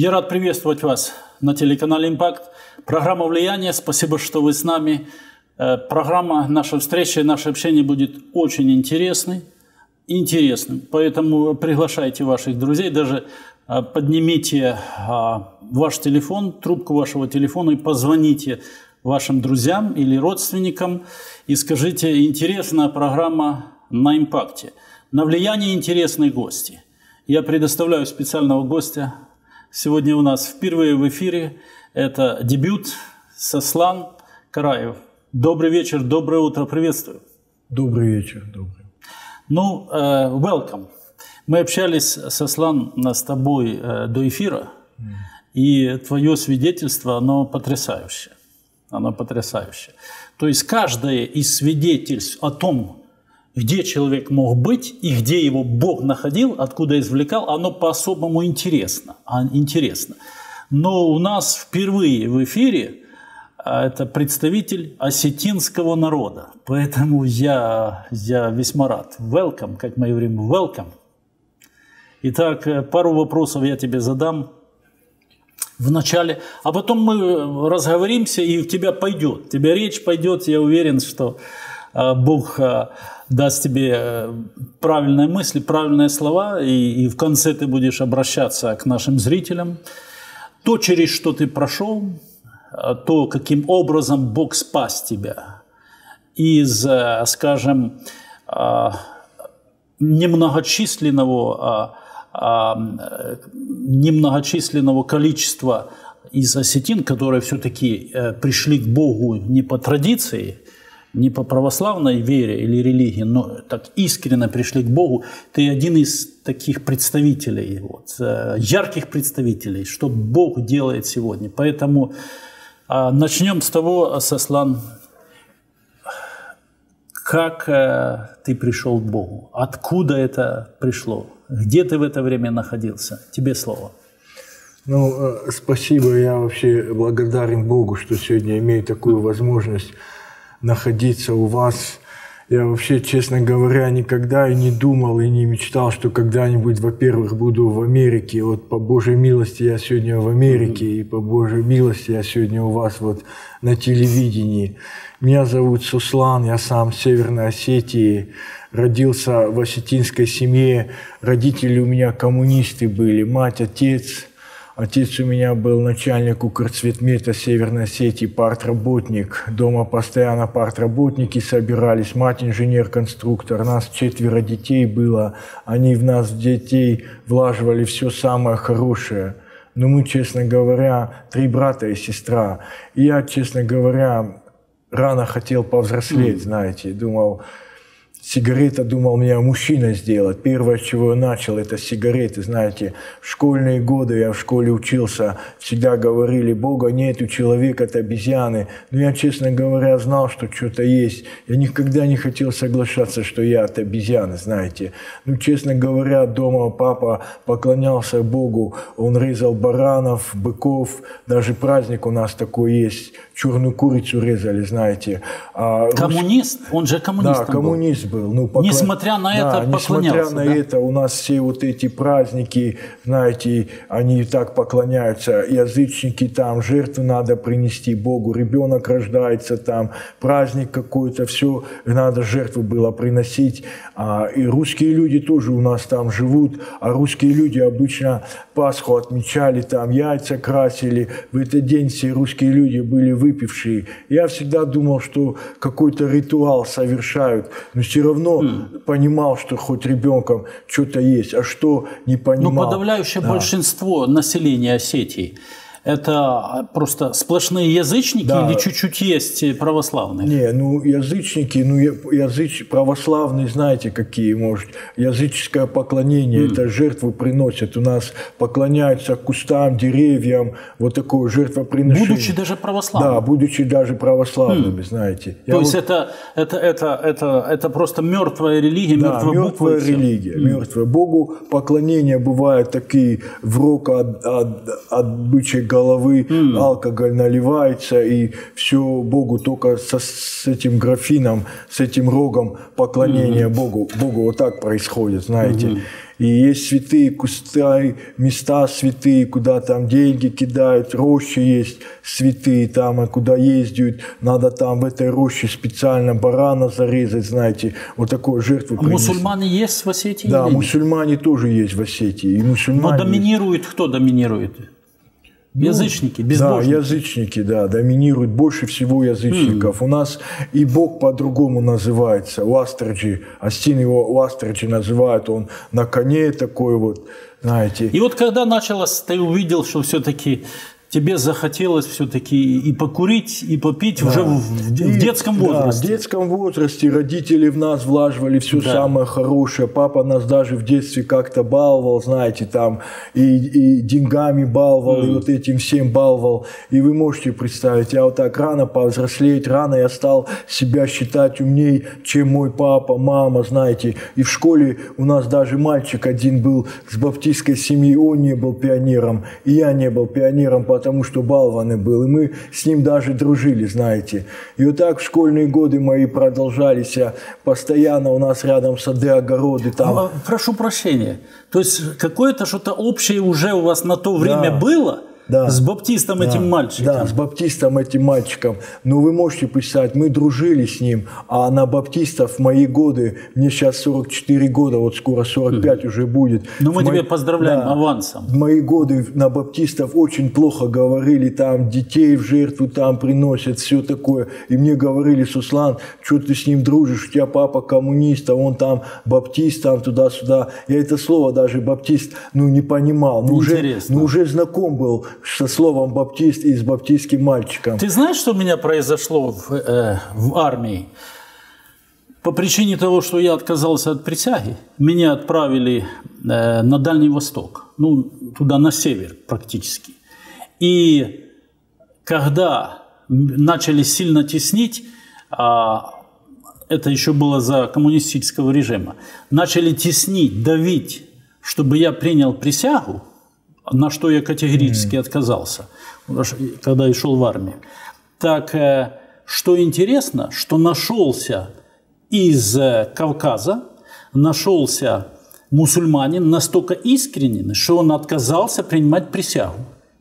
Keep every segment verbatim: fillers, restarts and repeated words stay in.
Я рад приветствовать вас на телеканале «Импакт». Программа «Влияние». Спасибо, что вы с нами. Программа, наша встреча, наше общение будет очень интересной, интересным. Поэтому приглашайте ваших друзей, даже поднимите ваш телефон, трубку вашего телефона и позвоните вашим друзьям или родственникам и скажите: интересная программа на «Импакте». На «Влияние» интересные гости. Я предоставляю специального гостя. Сегодня у нас впервые в эфире это дебют Сослан Караев. Добрый вечер, доброе утро, приветствую. Добрый вечер, добрый. Ну, uh, welcome. Мы общались, Сослан, с тобой uh, до эфира, mm. и твое свидетельство, оно потрясающее. Оно потрясающее. То есть каждое из свидетельств о том, где человек мог быть и где его Бог находил, откуда извлекал, оно по-особому интересно, интересно. Но у нас впервые в эфире это представитель осетинского народа. Поэтому я, я весьма рад. Welcome, как мы говорим, welcome. Итак, пару вопросов я тебе задам в начале, а потом мы разговоримся, и у тебя пойдет. У тебя речь пойдет, я уверен, что Бог даст тебе правильные мысли, правильные слова, и, и в конце ты будешь обращаться к нашим зрителям. То, через что ты прошел, то, каким образом Бог спас тебя из, скажем, немногочисленного, немногочисленного количества из осетин, которые все-таки пришли к Богу не по традиции, не по православной вере или религии, но так искренне пришли к Богу. Ты один из таких представителей, вот, ярких представителей, что Бог делает сегодня. Поэтому а, начнем с того, Сослан, как а, ты пришел к Богу? Откуда это пришло? Где ты в это время находился? Тебе слово. Ну, спасибо. Я вообще благодарен Богу, что сегодня имею такую возможность находиться у вас. Я вообще, честно говоря, никогда и не думал, и не мечтал, что когда-нибудь, во-первых, буду в Америке. Вот по Божьей милости я сегодня в Америке, mm-hmm. и по Божьей милости я сегодня у вас вот на телевидении. Меня зовут Сослан, я сам с Северной Осетии, родился в осетинской семье. Родители у меня коммунисты были, мать, отец. Отец у меня был начальник Укрцветмета Северной Осетии, партработник. Дома постоянно партработники собирались, мать инженер-конструктор. Нас четверо детей было. Они в нас, детей, влаживали все самое хорошее. Но мы, честно говоря, три брата и сестра. И я, честно говоря, рано хотел повзрослеть, mm. знаете. Думал, сигарета, думал, меня мужчиной сделать. Первое, с чего я начал, это сигареты. Знаете, в школьные годы я в школе учился, всегда говорили: Бога нет, у человека это обезьяны. Но я, честно говоря, знал, что что-то есть. Я никогда не хотел соглашаться, что я от обезьяны, знаете. Ну, честно говоря, дома папа поклонялся Богу. Он резал баранов, быков. Даже праздник у нас такой есть. Черную курицу резали, знаете. А коммунист? Рус... Он же коммунист. Да, коммунист был. был. Ну, поклон... Несмотря на это, да, поклонялся. Несмотря на да? это, у нас все вот эти праздники, знаете, они так поклоняются. Язычники там, жертву надо принести Богу, ребенок рождается там, праздник какой-то, все надо жертву было приносить. А, и русские люди тоже у нас там живут, а русские люди обычно Пасху отмечали, там яйца красили. В этот день все русские люди были выпившие. Я всегда думал, что какой-то ритуал совершают, но все равно mm. понимал, что хоть ребенком что-то есть, а что не понимал. Но подавляющее да. большинство населения Осетии – это просто сплошные язычники да. или чуть-чуть есть православные? Не, ну язычники, ну языч, православные, знаете, какие, может, языческое поклонение, mm. это жертву приносят. У нас поклоняются кустам, деревьям, вот такое жертвоприношение. Будучи даже православными? Да, будучи даже православными, mm. знаете. То Я есть вот... это, это, это, это, это просто мертвая религия, да, мертвая, мертвая буква религия, mm. мертвая. Богу поклонения бывают такие врок от, от, от бычьей головы, mm. алкоголь наливается, и все Богу только со, с этим графином, с этим рогом поклонения mm-hmm. Богу. Богу вот так происходит, знаете. Mm-hmm. И есть святые кусты, места святые, куда там деньги кидают, рощи есть святые там, куда ездят, надо там в этой роще специально барана зарезать, знаете, вот такую жертву принести. А мусульмане есть в Осетии? Да, мусульмане тоже есть в Осетии. И мусульмане Но доминирует есть. Кто доминирует? Ну, язычники, безбожники. Да, язычники, да, доминируют больше всего язычников. Mm. У нас и Бог по-другому называется, Уастерджи. Астин его Уастерджи называют, он на коне такой вот, знаете. И вот когда началось, ты увидел, что все-таки тебе захотелось все-таки и покурить, и попить да. уже в, в и, детском возрасте. Да, в детском возрасте родители в нас влаживали все да. самое хорошее. Папа нас даже в детстве как-то баловал, знаете, там и, и деньгами баловал, mm. и вот этим всем баловал. И вы можете представить, я вот так рано повзрослеть, рано я стал себя считать умней, чем мой папа, мама, знаете. И в школе у нас даже мальчик один был с баптистской семьи, он не был пионером, и я не был пионером, потому что балваны был, и мы с ним даже дружили, знаете. И вот так в школьные годы мои продолжались, постоянно у нас рядом сады, огороды. Там. А, прошу прощения, то есть какое-то что-то общее уже у вас на то время да. было? Да. С баптистом да. этим мальчиком? Да, с баптистом этим мальчиком. Но вы можете представить, мы дружили с ним, а на баптистов в мои годы, мне сейчас сорок четыре года, вот скоро сорок пять mm. уже будет. Ну мы в тебя мои... поздравляем да. авансом. В мои годы на баптистов очень плохо говорили, там детей в жертву там приносят, все такое. И мне говорили: Суслан, что ты с ним дружишь, у тебя папа коммунист, а он там баптист, там туда-сюда. Я это слово даже баптист, ну не понимал, но уже, ну, уже знаком был со словом баптист и с баптистским мальчиком. Ты знаешь, что у меня произошло в, э, в армии? По причине того, что я отказался от присяги, меня отправили э, на Дальний Восток, ну, туда на север практически. И когда начали сильно теснить, а, это еще было за коммунистического режима, начали теснить, давить, чтобы я принял присягу, на что я категорически mm. отказался, когда я шел в армию. Так, что интересно, что нашелся из Кавказа, нашелся мусульманин настолько искренен, что он отказался принимать присягу.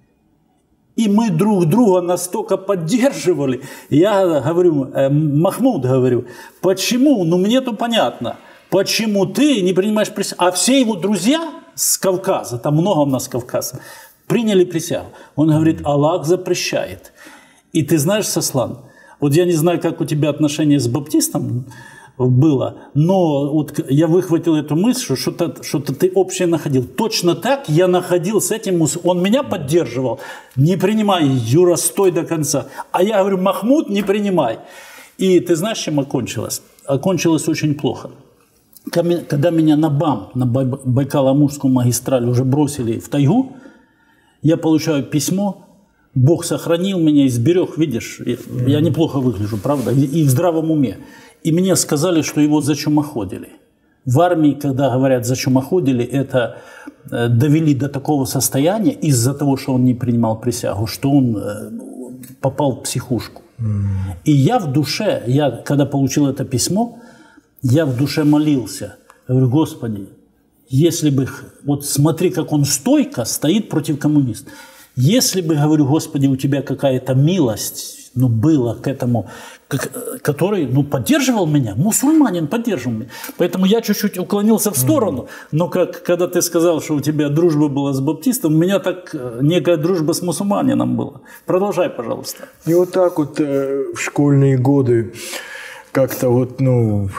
И мы друг друга настолько поддерживали. Я говорю, Махмуд, говорю, почему? Ну, мне-то понятно. Почему ты не принимаешь присягу? А все его друзья с Кавказа, там много у нас Кавказа, приняли присягу. Он говорит, Аллах запрещает. И ты знаешь, Сослан, вот я не знаю, как у тебя отношения с баптистом было, но вот я выхватил эту мысль, что что-то, что-то ты общее находил. Точно так я находил с этим, он меня поддерживал. Не принимай, Юра, стой до конца. А я говорю, Махмуд, не принимай. И ты знаешь, чем окончилось? Окончилось очень плохо. Когда меня на БАМ, на Байкало-Амурскую магистраль уже бросили в тайгу, я получаю письмо, Бог сохранил меня и сберег, видишь, я неплохо выгляжу, правда, и в здравом уме. И мне сказали, что его зачумоходили. В армии, когда говорят зачумоходили, это довели до такого состояния из-за того, что он не принимал присягу, что он попал в психушку. И я в душе, я когда получил это письмо, я в душе молился. Я говорю, Господи, если бы... Вот смотри, как он стойко стоит против коммунистов. Если бы, говорю, Господи, у тебя какая-то милость, ну, была к этому, как, который, ну, поддерживал меня, мусульманин поддерживал меня. Поэтому я чуть-чуть уклонился в сторону. Но как, когда ты сказал, что у тебя дружба была с баптистом, у меня так некая дружба с мусульманином была. Продолжай, пожалуйста. И вот так вот э, в школьные годы как-то вот, ну...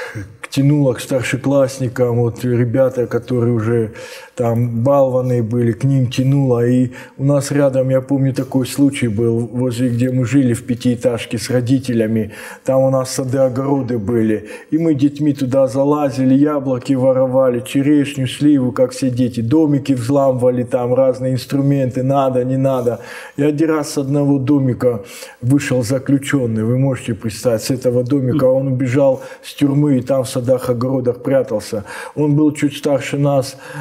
тянуло к старшеклассникам, вот ребята, которые уже там балваны были, к ним тянуло. И у нас рядом, я помню, такой случай был, возле где мы жили в пятиэтажке с родителями. Там у нас сады-огороды были. И мы детьми туда залазили, яблоки воровали, черешню, сливу, как все дети. Домики взламывали, там разные инструменты, надо, не надо. И один раз с одного домика вышел заключенный, вы можете представить, с этого домика он убежал с тюрьмы и там в садах, огородах прятался. Он был чуть старше нас, и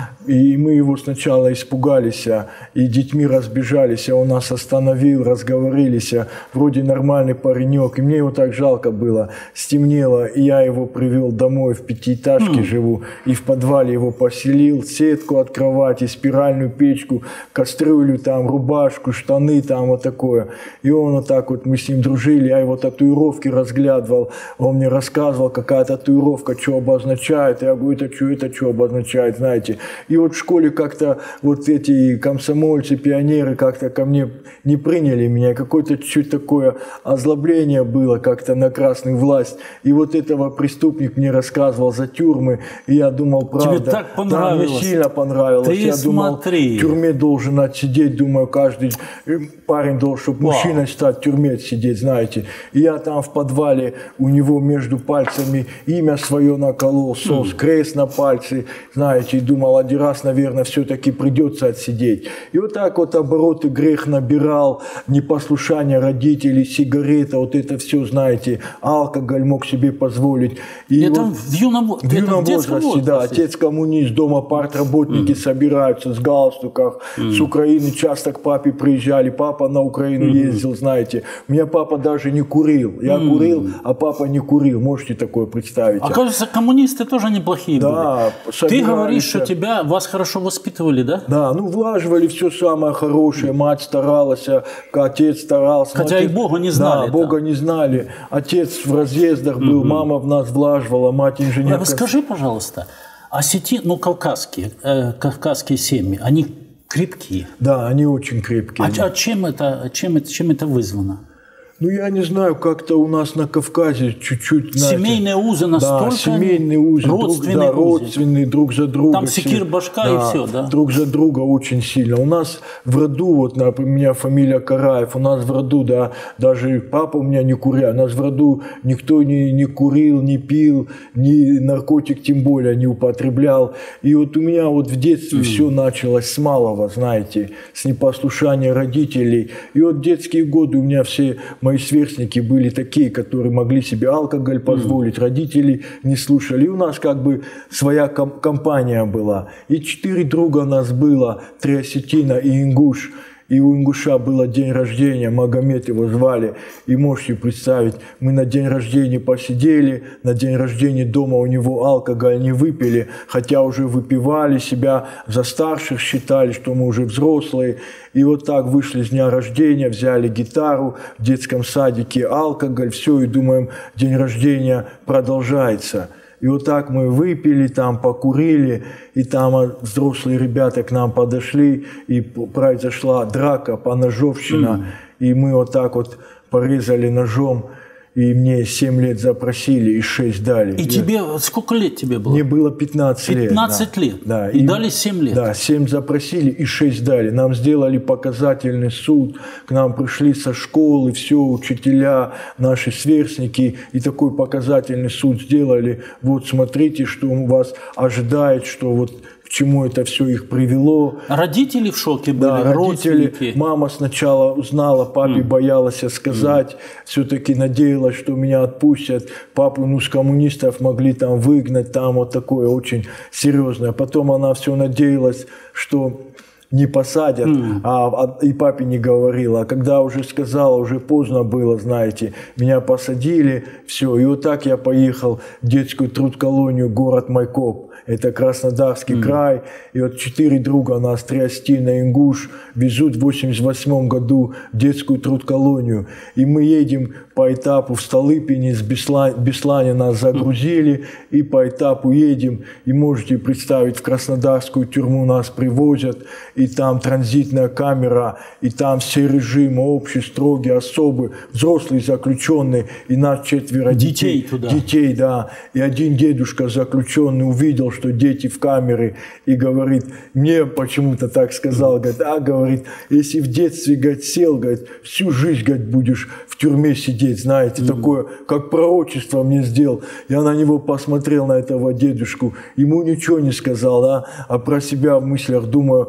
И мы его сначала испугались, и детьми разбежались, а он нас остановил, разговорились, вроде нормальный паренек, и мне его так жалко было. Стемнело, и я его привел домой, в пятиэтажке mm. живу, и в подвале его поселил, сетку от кровати, спиральную печку, кастрюлю там, рубашку, штаны там, вот такое. И он вот так вот, мы с ним дружили, я его татуировки разглядывал, он мне рассказывал, какая татуировка, что обозначает, я говорю, это что, это что обозначает, знаете. И вот в школе как-то вот эти комсомольцы, пионеры как-то ко мне не приняли меня, какое-то чуть такое озлобление было как-то на красную власть. И вот этого преступник мне рассказывал за тюрьмы, и я думал, правда. Тебе так понравилось? Да, мне сильно понравилось. Ты я смотри. думал, в тюрьме должен отсидеть, думаю, каждый парень должен, чтобы Вау. мужчиной стать, в тюрьме сидеть, знаете. И я там в подвале у него между пальцами имя свое наколол, сос, mm. крест на пальце, знаете, и думал, один раз, наверное, все-таки придется отсидеть. И вот так вот обороты грех набирал, непослушание родителей, сигарета, вот это все, знаете, алкоголь мог себе позволить. И это вот в юном, в юном это возрасте, возрасте, да, отец коммунист, дома партработники mm. собираются с галстуках, mm. с Украины часто к папе приезжали, папа на Украину mm. ездил, знаете. У меня папа даже не курил, я mm. курил, а папа не курил, можете такое представить. Оказывается, коммунисты тоже неплохие да, были. Ты говоришь, что тебя, вас хорошо воспитывали, да? Да, ну влаживали все самое хорошее, мать старалась, отец старался. Хотя отец, и Бога не знали. Да, Бога не знали. Отец в разъездах был, угу. мама в нас влаживала, мать инженер. А скажи, пожалуйста, осети, ну кавказские, э, кавказские семьи, они крепкие? Да, они очень крепкие. А, а чем, это, чем, это, чем это вызвано? Ну, я не знаю, как-то у нас на Кавказе чуть-чуть... Семейные знаете, узы настолько... Да, семейные узы, родственные, друг, да, узы. родственные друг за друга. Там секир, башка да, и все, да? Друг за друга очень сильно. У нас в роду, вот, например, у меня фамилия Караев, у нас в роду, да, даже папа у меня не куря, у нас в роду никто не, не курил, не пил, ни наркотик тем более не употреблял. И вот у меня вот в детстве mm. все началось с малого, знаете, с непослушания родителей. И вот детские годы у меня все... Мои сверстники были такие, которые могли себе алкоголь позволить, mm. родители не слушали. И у нас как бы своя ком- компания была. И четыре друга у нас было, три осетина и ингуш. И у ингуша был день рождения, Магомед его звали. И можете представить, мы на день рождения посидели, на день рождения дома у него алкоголь не выпили, хотя уже выпивали, себя за старших считали, что мы уже взрослые. И вот так вышли с дня рождения, взяли гитару, в детском садике алкоголь, все, и думаем, день рождения продолжается. И вот так мы выпили, там покурили, и там взрослые ребята к нам подошли, и произошла драка, поножовщина, mm. и мы вот так вот порезали ножом. И мне семь лет запросили, и шесть дали. И я... тебе, сколько лет тебе было? Мне было пятнадцать лет. пятнадцать лет? Да. И, и дали семь лет? Да, семь запросили, и шесть дали. Нам сделали показательный суд, к нам пришли со школы, все, учителя, наши сверстники, и такой показательный суд сделали. Вот смотрите, что у вас ожидает, что вот... к чему это все их привело. Родители в шоке были, да, родители. Родственники. Мама сначала узнала, папе mm. боялась сказать, mm. все-таки надеялась, что меня отпустят. Папу, ну, с коммунистов могли там выгнать, там вот такое очень серьезное. Потом она все надеялась, что не посадят, mm. а, а и папе не говорила. А когда уже сказала, уже поздно было, знаете, меня посадили, все. И вот так я поехал в детскую трудколонию, город Майкоп. Это Краснодарский mm. край. И вот четыре друга нас, Триостина, Ингуш, везут в восемьдесят восьмом году в детскую трудколонию. И мы едем по этапу в Столыпине, с Беслане, Беслане нас загрузили, mm. и по этапу едем. И можете представить, в Краснодарскую тюрьму нас привозят, и там транзитная камера, и там все режимы, общий, строгий, особый, взрослые заключенные, и нас четверо детей. Детей туда. Детей, да. И один дедушка заключенный увидел, что дети в камере, и говорит, мне почему-то так сказал, говорит, а, говорит, если в детстве, говорит, сел, говорит, всю жизнь, говорит, будешь в тюрьме сидеть, знаете, mm-hmm. такое, как пророчество мне сделал. Я на него посмотрел, на этого дедушку, ему ничего не сказал, да, а про себя в мыслях думаю, да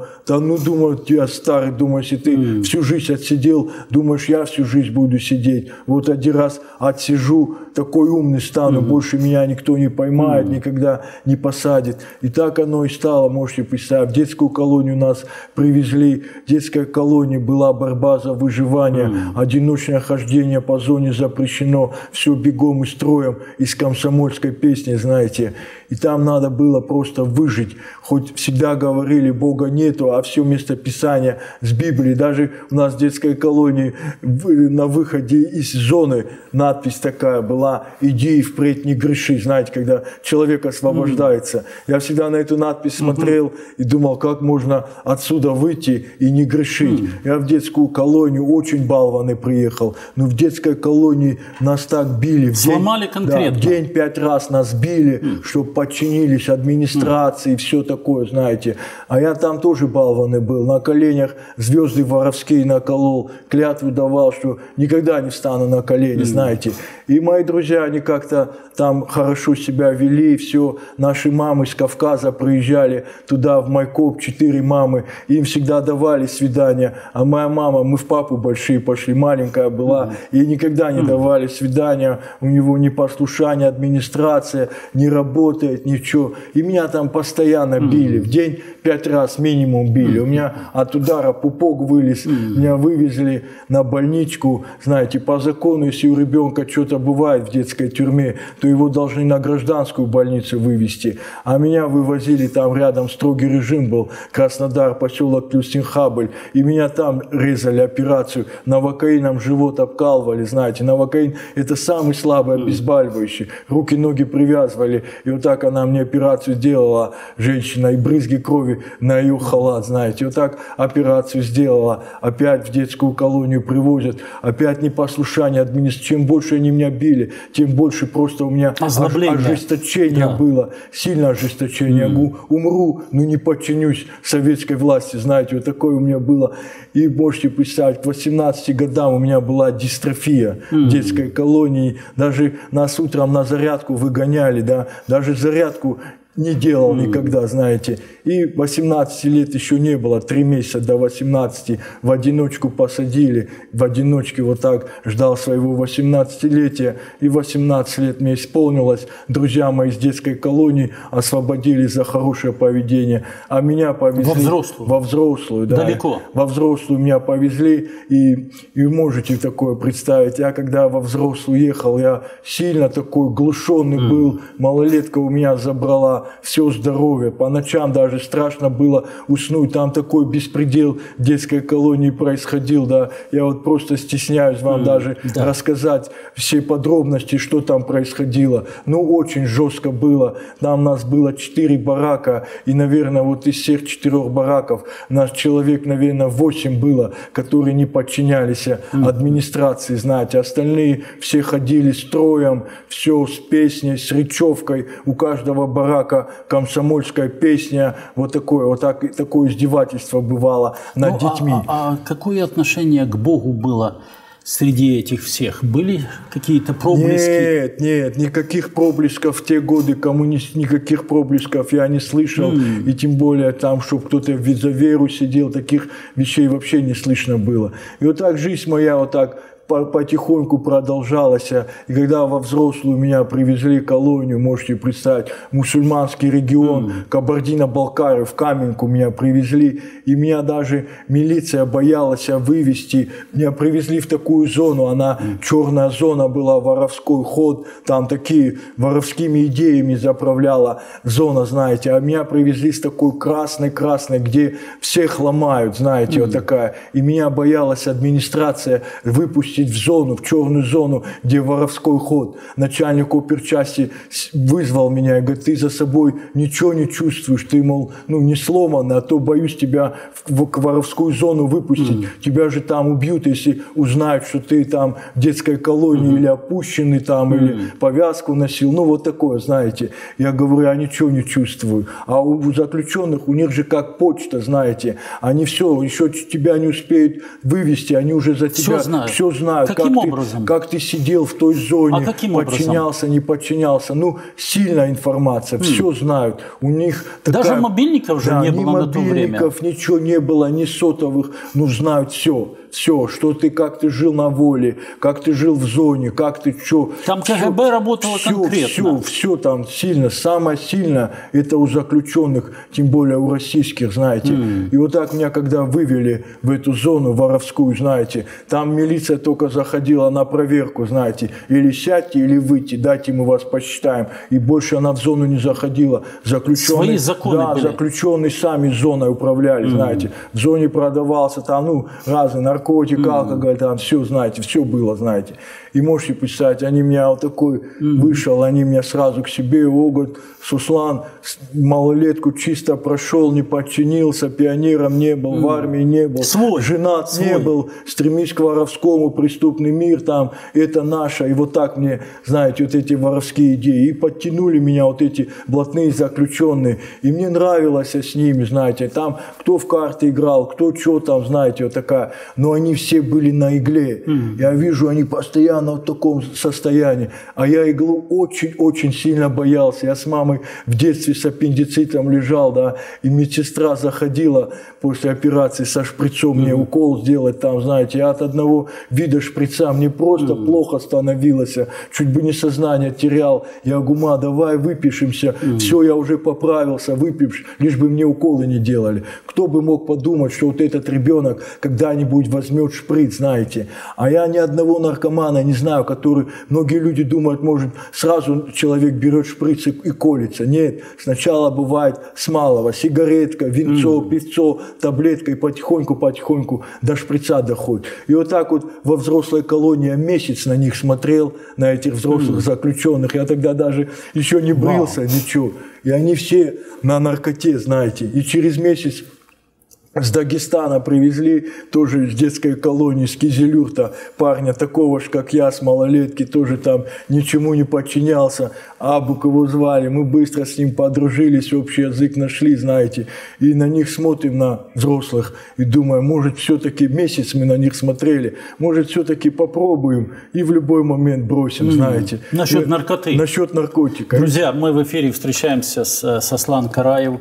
ну, думаю, я старый, думаю, если ты mm. всю жизнь отсидел, думаешь, я всю жизнь буду сидеть. Вот один раз отсижу, такой умный стану, mm. больше меня никто не поймает, mm. никогда не посадит. И так оно и стало, можете представить. В детскую колонию нас привезли. Детская колония была борьба за выживание, mm. одиночное хождение по зоне запрещено, все бегом и строем из комсомольской песни, знаете. И там надо было просто выжить. Хоть всегда говорили, Бога нету, а все местописание с Библии. Даже у нас в детской колонии на выходе из зоны надпись такая была: «Иди и впредь не греши». Знаете, когда человек освобождается. Mm-hmm. Я всегда на эту надпись смотрел mm-hmm. и думал, как можно отсюда выйти и не грешить. Mm-hmm. Я в детскую колонию очень балованный приехал. Но в детской колонии нас так били. В Сломали день, конкретно. Да, в день пять раз нас били, mm-hmm. чтобы подчинились администрации, mm. все такое, знаете. А я там тоже балованный был. На коленях звезды воровские наколол, клятву давал, что никогда не встану на колени, mm. знаете. И мои друзья, они как-то там хорошо себя вели, все. Наши мамы с Кавказа приезжали туда, в Майкоп, четыре мамы. Им всегда давали свидания. А моя мама, мы в папу большие пошли, маленькая была, mm. ей никогда не mm. давали свидания. У него ни послушание, администрация, не работает, ничего. И меня там постоянно mm. били. В день пять раз минимум били. Mm. У меня от удара пупок вылез. Mm. Меня вывезли на больничку. Знаете, по закону, если у ребенка что-то бывает в детской тюрьме, то его должны на гражданскую больницу вывезти. А меня вывозили, там рядом строгий режим был, Краснодар, поселок Плюсинхабль. И меня там резали операцию. Новокаином живот обкалывали, знаете. Новокаин – это самый слабый обезболивающий. Руки, ноги привязывали. И вот так она мне операцию сделала, женщина, и брызги крови на ее халат, знаете. Вот так операцию сделала. Опять в детскую колонию привозят. Опять непослушание администрации. Чем больше они меня били, тем больше просто у меня ожесточение да. было. Сильное ожесточение. Mm. Умру, но не подчинюсь советской власти. Знаете, вот такое у меня было. И можете представить, к восемнадцати годам у меня была дистрофия mm. в детской колонии. Даже нас утром на зарядку выгоняли, да, даже зарядку не делал mm. никогда, знаете. И восемнадцати лет еще не было, три месяца до восемнадцати в одиночку посадили, в одиночке вот так ждал своего восемнадцатилетия. И восемнадцать лет мне исполнилось. Друзья мои из детской колонии освободили за хорошее поведение, а меня повезли... Во взрослую? Во взрослую, да. Далеко? Во взрослую меня повезли, и, и можете такое представить. Я когда во взрослую ехал, я сильно такой глушенный mm. был, малолетка у меня забрала все здоровье. По ночам даже страшно было уснуть. Там такой беспредел в детской колонии происходил. Да. Я вот просто стесняюсь вам mm, даже да. рассказать все подробности, что там происходило. Ну, очень жестко было. Там у нас было четыре барака. И, наверное, вот из всех четырех бараков нас человек, наверное, восемь было, которые не подчинялись mm. администрации, знаете. Остальные все ходили строем, все с песней, с речевкой. У каждого барака комсомольская песня, вот такое, вот так, такое издевательство бывало над ну, детьми. А, а, а какое отношение к Богу было среди этих всех? Были какие-то проблески? Нет, нет, никаких проблесков в те годы, коммунист, никаких проблесков я не слышал. Mm. И тем более там, чтобы кто-то за веру сидел, таких вещей вообще не слышно было. И вот так жизнь моя вот так потихоньку продолжалась. И когда во взрослую меня привезли в колонию, можете представить, мусульманский регион, mm. Кабардино-Балкарию, в Каменку меня привезли, и меня даже милиция боялась вывести. Меня привезли в такую зону, она mm. черная зона была, воровской ход, там такие воровскими идеями заправляла зона, знаете, а меня привезли с такой красной-красной, где всех ломают, знаете, mm. вот такая. И меня боялась администрация выпустить в зону, в черную зону, где воровской ход. Начальник оперчасти вызвал меня и говорит: ты за собой ничего не чувствуешь, ты, мол, ну не сломанный, а то боюсь тебя в, в воровскую зону выпустить. Mm. Тебя же там убьют, если узнают, что ты там в детской колонии mm. или опущенный там, mm. или повязку носил. Ну вот такое, знаете. Я говорю, я ничего не чувствую. А у заключенных, у них же как почта, знаете, они все, еще тебя не успеют вывести, они уже за тебя все знают. Все знают. знают, как Каким ты, образом? как ты сидел в той зоне, А каким подчинялся, образом? не подчинялся. Ну, сильная информация, mm. все знают. У них такая... Даже мобильников же да, не ни было на то время. мобильников, ничего не было, ни сотовых. Ну, знают все. Все, что ты, как ты жил на воле, как ты жил в зоне, как ты что. Там КГБ все, работало все, конкретно. Все, все там сильно. Самое сильное это у заключенных, тем более у российских, знаете. Mm. И вот так меня, когда вывели в эту зону воровскую, знаете, там милиция только заходила на проверку, знаете, или сядьте, или выйти, дайте мы вас посчитаем. И больше она в зону не заходила. Заключенные, Свои законы да, были. Заключенные сами зоной управляли, mm. знаете. В зоне продавался там, ну, разные наркотики. Наркотик, алкоголь, там все, знаете, все было, знаете. И можете представить, они меня вот такой mm-hmm. вышел, они меня сразу к себе, о, говорят, Суслан малолетку чисто прошел, не подчинился, пионером не был, mm-hmm. в армии не был, свой, женат свой. не был, стремись к воровскому, преступный мир там, это наше. И вот так мне, знаете, вот эти воровские идеи. И подтянули меня вот эти блатные заключенные. И мне нравилось с ними, знаете, там кто в карты играл, кто что там, знаете, вот такая. Но они все были на игле. Mm. Я вижу, они постоянно в таком состоянии. А я иглу очень-очень сильно боялся. Я с мамой в детстве с аппендицитом лежал, да, и медсестра заходила после операции со шприцом mm. мне укол сделать там, знаете. Я от одного вида шприца мне просто mm. плохо становилось. Чуть бы не сознание терял. Я говорю, ма, давай выпишемся. Mm. Все, я уже поправился, выпишешь, лишь бы мне уколы не делали. Кто бы мог подумать, что вот этот ребенок когда-нибудь возьмет шприц, знаете. А я ни одного наркомана не знаю, который, многие люди думают, может, сразу человек берет шприц и, и колется. Нет, сначала бывает с малого, сигаретка, винцо, mm. пивцо, таблетка, и потихоньку-потихоньку до шприца доходит. И вот так вот во взрослой колонии я месяц на них смотрел, на этих взрослых mm. заключенных. Я тогда даже еще не брился, wow. ничего. И они все на наркоте, знаете. И через месяц с Дагестана привезли, тоже с детской колонии, с Кизилюрта, парня такого же, как я, с малолетки, тоже там ничему не подчинялся. Абук его звали, мы быстро с ним подружились, общий язык нашли, знаете. И на них смотрим, на взрослых, и думаем, может, все-таки месяц мы на них смотрели, может, все-таки попробуем и в любой момент бросим, mm. знаете. Насчет наркоты. Насчет наркотика. Друзья, мы в эфире встречаемся с Сослан Караев.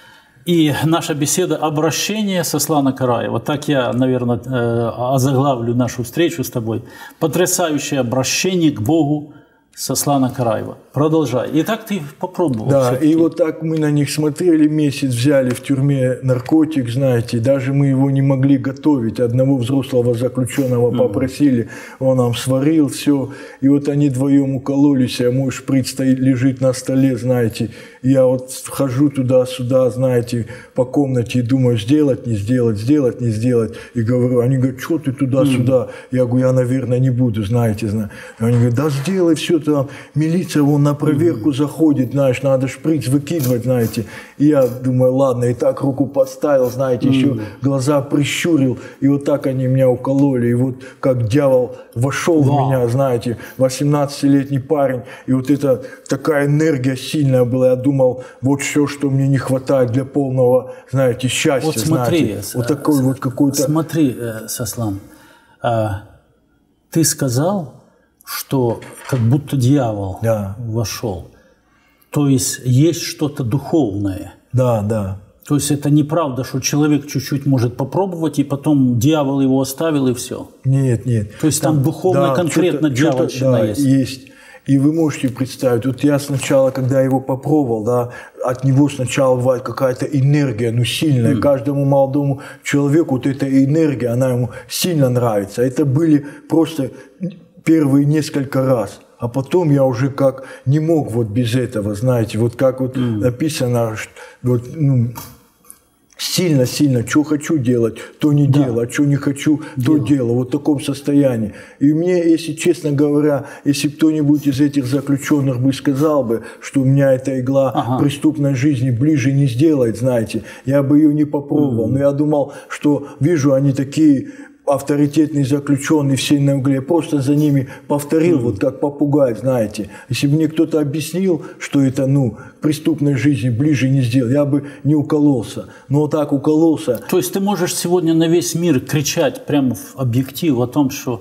И наша беседа «Обращение Сослана Караева». Так я, наверное, озаглавлю нашу встречу с тобой. Потрясающее обращение к Богу Сослана Караева. Продолжай. Итак, ты попробовал. Да, и вот так мы на них смотрели месяц, взяли в тюрьме наркотик, знаете, даже мы его не могли готовить. Одного взрослого заключенного попросили, он нам сварил все. И вот они вдвоем укололись, а мой шприц стоит, лежит на столе, знаете. И я вот хожу туда-сюда, знаете, по комнате и думаю, сделать, не сделать, сделать, не сделать. И говорю, они говорят, что ты туда-сюда? Я говорю, я, наверное, не буду, знаете. И они говорят, да сделай все, там милиция вон на проверку заходит, знаешь, надо шприц выкидывать, знаете. И я думаю, ладно, и так руку подставил, знаете, еще глаза прищурил. И вот так они меня укололи. И вот как дьявол вошел в меня, знаете, восемнадцатилетний парень. И вот это такая энергия сильная была. Я думал, вот все, что мне не хватает для полного, знаете, счастья. Вот смотри, знаете. Вот такой вот какой-то... Смотри, Сослан, ты сказал, что как будто дьявол да. вошел. То есть есть что-то духовное. Да, да. То есть это неправда, что человек чуть-чуть может попробовать, и потом дьявол его оставил, и все. Нет, нет. То есть там, там духовно да, конкретно дьявольщина да, есть. есть. И вы можете представить, вот я сначала, когда его попробовал, да, от него сначала бывает какая-то энергия, ну, сильная. Mm. Каждому молодому человеку вот эта энергия, она ему сильно нравится. Это были просто первые несколько раз. А потом я уже как не мог вот без этого, знаете, вот как вот mm. написано, вот, ну, сильно-сильно, что хочу делать, то не да. делаю, а что не хочу, то делаю. делаю. Вот в таком состоянии. И мне, если честно говоря, если кто-нибудь из этих заключенных бы сказал бы, что у меня эта игла ага. преступной жизни ближе не сделает, знаете, я бы ее не попробовал. Mm. Но я думал, что вижу, они такие авторитетные заключенные, все на угле, просто за ними повторил, mm. вот как попугай, знаете. Если бы мне кто-то объяснил, что это, ну, преступной жизни ближе не сделал, я бы не укололся. Но вот так укололся. То есть ты можешь сегодня на весь мир кричать прямо в объектив о том, что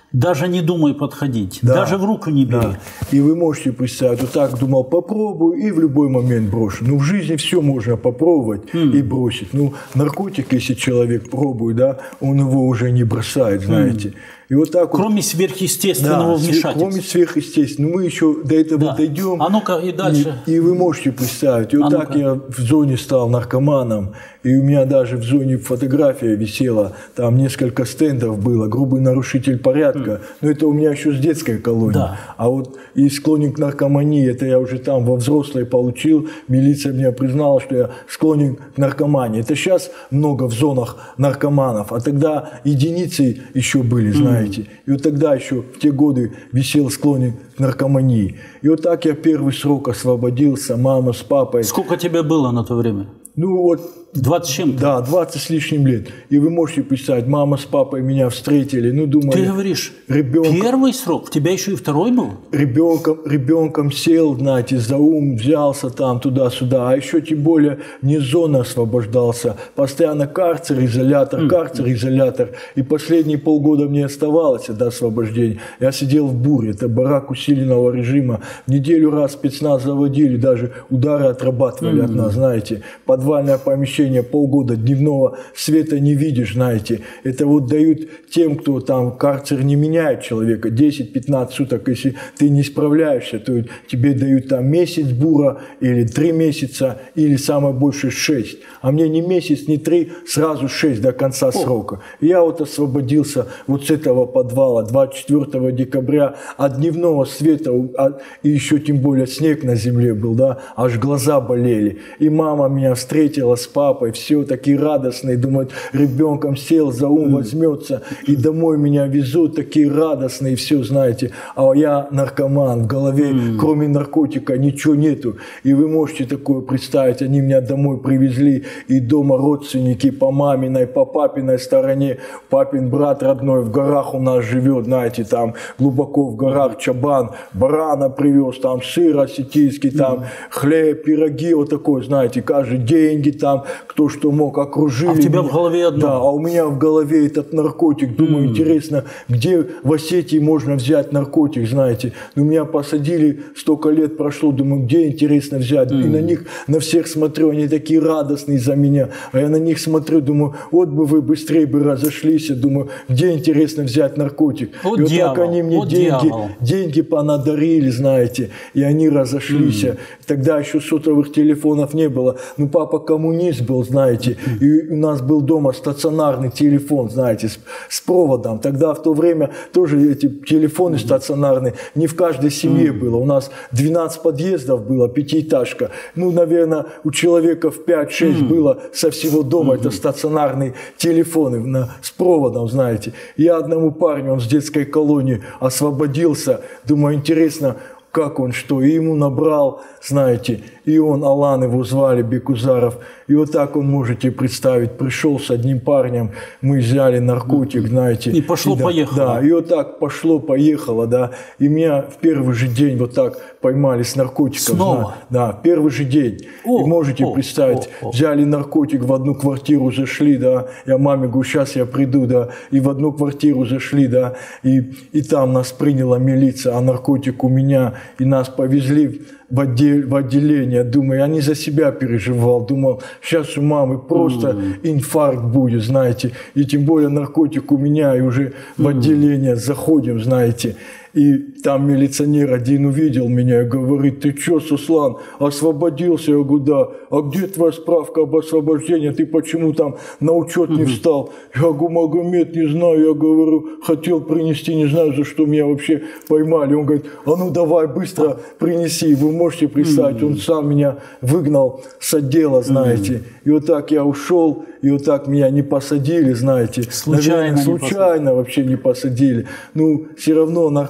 Даже не думай подходить, Да. даже в руку не бери. Да. И вы можете представить, вот так думал, попробую и в любой момент брошу. Ну, в жизни все можно попробовать mm. и бросить. Ну, наркотик, если человек пробует, да, он его уже не бросает, знаете. Mm. И вот так кроме вот, сверхъестественного да, вмешательства. Кроме сверхъестественного. Мы еще до этого да. дойдем. А ну-ка, и дальше. И, и вы можете представить. И вот а так я в зоне стал наркоманом. И у меня даже в зоне фотография висела. Там несколько стендов было. Грубый нарушитель порядка. Mm. Но это у меня еще с детской колонии. Да. А вот и склонник к наркомании, это я уже там во взрослой получил. Милиция меня признала, что я склонник к наркомании. Это сейчас много в зонах наркоманов. А тогда единицы еще были, знаете. Mm. И вот тогда еще в те годы висел склонник к наркомании. И вот так я первый срок освободился. Мама с папой. Сколько тебе было на то время? Ну вот... двадцать чем-то? Да, двадцать с лишним лет. И вы можете представить, мама с папой меня встретили. Ну, думали... Ты говоришь, ребенка, первый срок? У тебя еще и второй был? Ребенком, ребенком сел, знаете, за ум взялся там туда-сюда. А еще тем более не зона освобождался. Постоянно карцер, изолятор, карцер, изолятор. И последние полгода мне оставалось до освобождения. Я сидел в буре. Это барак усиленного режима. В неделю раз спецназ заводили, даже удары отрабатывали mm-hmm. от нас, знаете. Подвальное помещение. Полгода дневного света не видишь, знаете. Это вот дают тем, кто там карцер не меняет человека, десять-пятнадцать суток, если ты не справляешься, то тебе дают там месяц бура или три месяца, или самое больше шесть. А мне не месяц, не три, сразу шесть до конца срока. И я вот освободился вот с этого подвала двадцать четвёртого декабря от дневного света, и еще тем более снег на земле был, да, аж глаза болели. И мама меня встретила с папой, все такие радостные, думают, ребенком сел, за ум возьмется, и домой меня везут, такие радостные, все, знаете. А я наркоман, в голове, mm. кроме наркотика, ничего нету. И вы можете такое представить, они меня домой привезли, и дома родственники по маминой, по папиной стороне, папин брат родной в горах у нас живет, знаете, там глубоко в горах чабан, барана привез, там сыр осетинский, там mm. хлеб, пироги, вот такой, знаете, каждый деньги там, кто что мог, окружили. А у тебя меня. в голове одно? Да, а у меня в голове этот наркотик. Думаю, mm. интересно, где в Осетии можно взять наркотик, знаете. Ну, меня посадили, столько лет прошло, думаю, где интересно взять. Mm. И на них, на всех смотрю, они такие радостные за меня. А я на них смотрю, думаю, вот бы вы быстрее бы разошлись. Думаю, где интересно взять наркотик. Вот и вот дьявол, так они мне вот деньги, деньги понадарили, знаете. И они разошлись. Mm. Тогда еще сотовых телефонов не было. Ну, папа коммунист был, знаете, и у нас был дома стационарный телефон, знаете, с, с проводом. Тогда в то время тоже эти телефоны стационарные не в каждой семье было. У нас двенадцать подъездов было, пятиэтажка. Ну, наверное, у человека в пять-шесть было со всего дома. Это стационарные телефоны на, с проводом, знаете. Я одному парню, он с детской колонии освободился. Думаю, интересно, как он что, и ему набрал, знаете, и он, Алан его звали, Бекузаров, и вот так он, можете представить, пришел с одним парнем, мы взяли наркотик, знаете. И пошло-поехало. Да, да, и вот так пошло-поехало, да, и меня в первый же день вот так поймали с наркотиком. Снова? Да, в первый же день. О, и можете о, представить, о, о. взяли наркотик, в одну квартиру зашли, да, я маме говорю, сейчас я приду, да, и в одну квартиру зашли, да, и, и там нас приняла милиция, а наркотик у меня, и нас повезли в, отдел, в отделение. Думаю, я не за себя переживал, думал, сейчас у мамы просто mm. инфаркт будет, знаете, и тем более наркотик у меня, и уже mm. в отделение заходим, знаете. И там милиционер один увидел меня и говорит, ты что, Суслан, освободился? Я говорю, да. А где твоя справка об освобождении? Ты почему там на учет не встал? Я говорю, Магомед, не знаю. Я говорю, хотел принести, не знаю, за что меня вообще поймали. Он говорит, а ну давай быстро принеси. Вы можете представить, он сам меня выгнал с отдела, знаете. И вот так я ушел, и вот так меня не посадили, знаете. Случайно, Наверное, случайно не вообще не посадили. Ну, все равно наркотики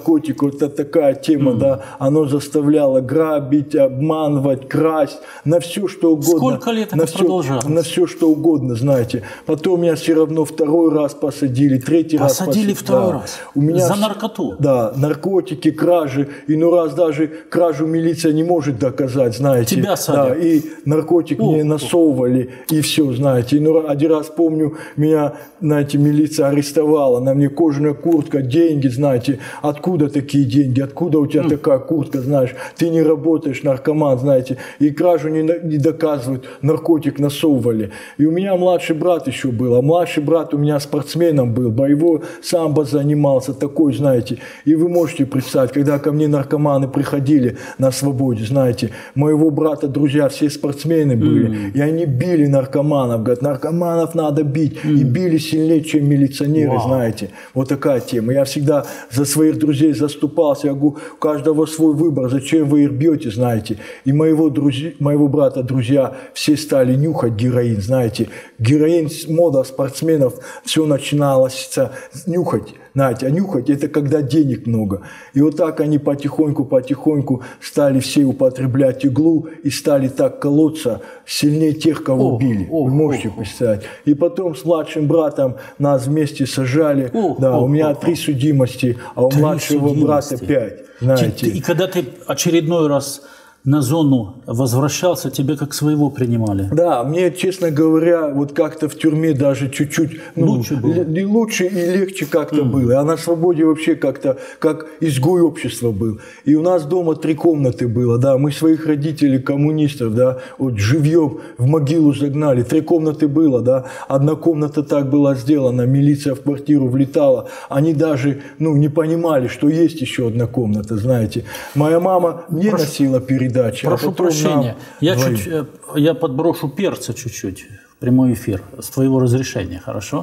наркотик, вот это такая тема, mm. да, оно заставляло грабить, обманывать, красть, на все, что угодно. Сколько лет на это все, продолжалось? На все, что угодно, знаете. Потом меня все равно второй раз посадили, третий посадили раз посадили. второй да. раз? У меня за наркоту? Да, наркотики, кражи. И ну раз даже кражу милиция не может доказать, знаете. Тебя садят? Да, и наркотик О, мне насовывали, и все, знаете. И ну один раз помню, меня, знаете, милиция арестовала, на мне кожаная куртка, деньги, знаете. Откуда такие деньги? Откуда у тебя mm. такая куртка, знаешь? Ты не работаешь, наркоман, знаете. И кражу не, не доказывают, наркотик насовывали. И у меня младший брат еще был, а младший брат у меня спортсменом был, боевой самбо занимался, такой, знаете. И вы можете представить, когда ко мне наркоманы приходили на свободе, знаете, моего брата друзья все спортсмены были, mm. и они били наркоманов, говорят, наркоманов надо бить, mm. и били сильнее, чем милиционеры, wow. знаете. Вот такая тема. Я всегда за своих друзей заступался, я говорю, у каждого свой выбор, зачем вы их бьете, знаете. И моего, друзья, моего брата друзья все стали нюхать героин, знаете. Героин, мода спортсменов, все начиналось нюхать. Знаете, а нюхать – это когда денег много. И вот так они потихоньку-потихоньку стали все употреблять иглу и стали так колоться сильнее тех, кого о, били. О, Вы можете о, представить. И потом с младшим братом нас вместе сажали. О, да, о, у меня о, три судимости, а у младшего брата пять. Знаете. И когда ты очередной раз на зону возвращался, тебе как своего принимали? Да, мне, честно говоря, вот как-то в тюрьме даже чуть-чуть ну, лучше было. И лучше, и легче как-то mm. было. А на свободе вообще как-то, как изгой общества был. И у нас дома три комнаты было, да, мы своих родителей, коммунистов, да, вот живьем в могилу загнали. Три комнаты было, да, одна комната так была сделана, милиция в квартиру влетала. Они даже, ну, не понимали, что есть еще одна комната, знаете. Моя мама мне Прошу. носила передачи. Прошу а прощения, я, чуть, я подброшу перца чуть-чуть в прямой эфир, с твоего разрешения, хорошо?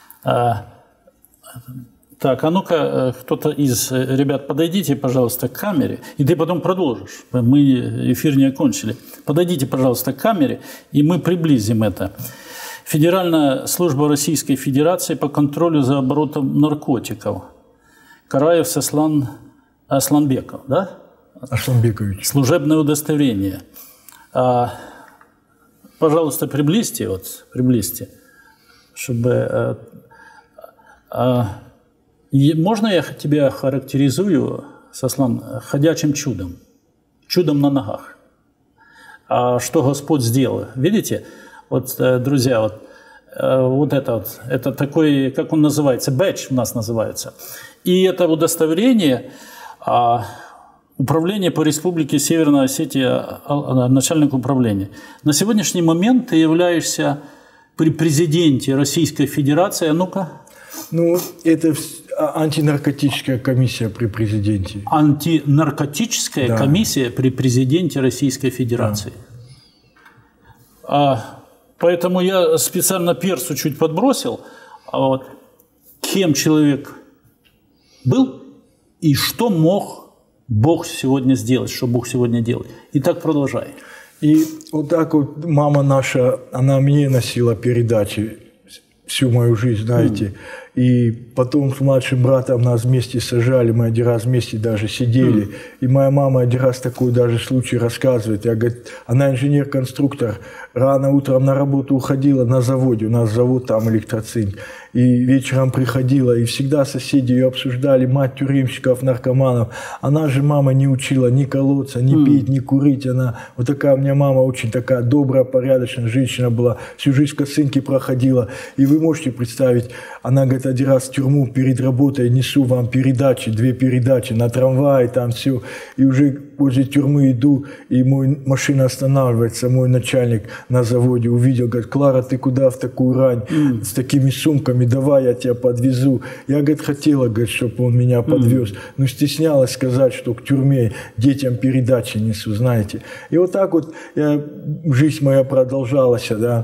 А, так, а ну-ка, кто-то из ребят, подойдите, пожалуйста, к камере, и ты потом продолжишь. Мы эфир не окончили. Подойдите, пожалуйста, к камере, и мы приблизим это. Федеральная служба Российской Федерации по контролю за оборотом наркотиков. Караев Сослан Асланбеков, да? Асланбекович. Служебное удостоверение. А, пожалуйста, приблизьте, вот, приблизьте, чтобы... А, а, можно я тебя характеризую, Сослан, ходячим чудом, чудом на ногах? А что Господь сделал? Видите, вот, друзья, вот, вот это вот, это такой, как он называется, бэдж у нас называется. И это удостоверение... А, Управление по Республике Северная Осетия, начальник управления. На сегодняшний момент ты являешься при президенте Российской Федерации. А ну-ка. Ну, это антинаркотическая комиссия при президенте. Антинаркотическая да. комиссия при президенте Российской Федерации. Да. А, поэтому я специально перцу чуть подбросил. А вот, кем человек был и что мог Бог сегодня сделать, что Бог сегодня делает. И так продолжай. И вот так вот мама наша, она мне носила передачи всю мою жизнь, знаете. Mm. И потом с младшим братом нас вместе сажали, мы один раз вместе даже сидели. Mm. И моя мама один раз такой даже случай рассказывает. Я говорю, она инженер-конструктор, рано утром на работу уходила на заводе, у нас завод там электроцинк. И вечером приходила, и всегда соседи ее обсуждали, мать тюремщиков, наркоманов. Она же, мама, не учила ни колоться, ни mm. пить, ни курить. Она вот такая у меня мама, очень такая добрая, порядочная женщина была. Всю жизнь в косынке проходила. И вы можете представить, она говорит, один раз в тюрьму перед работой несу вам передачи, две передачи на трамвае, там все. И уже возле тюрьмы иду, и мой машина останавливается, мой начальник на заводе увидел, говорит, Клара, ты куда в такую рань mm. с такими сумками, давай я тебя подвезу. Я, говорит, хотела, говорит, чтобы он меня подвез, mm. но стеснялась сказать, что к тюрьме детям передачи несу, знаете. И вот так вот я, жизнь моя продолжалась, да.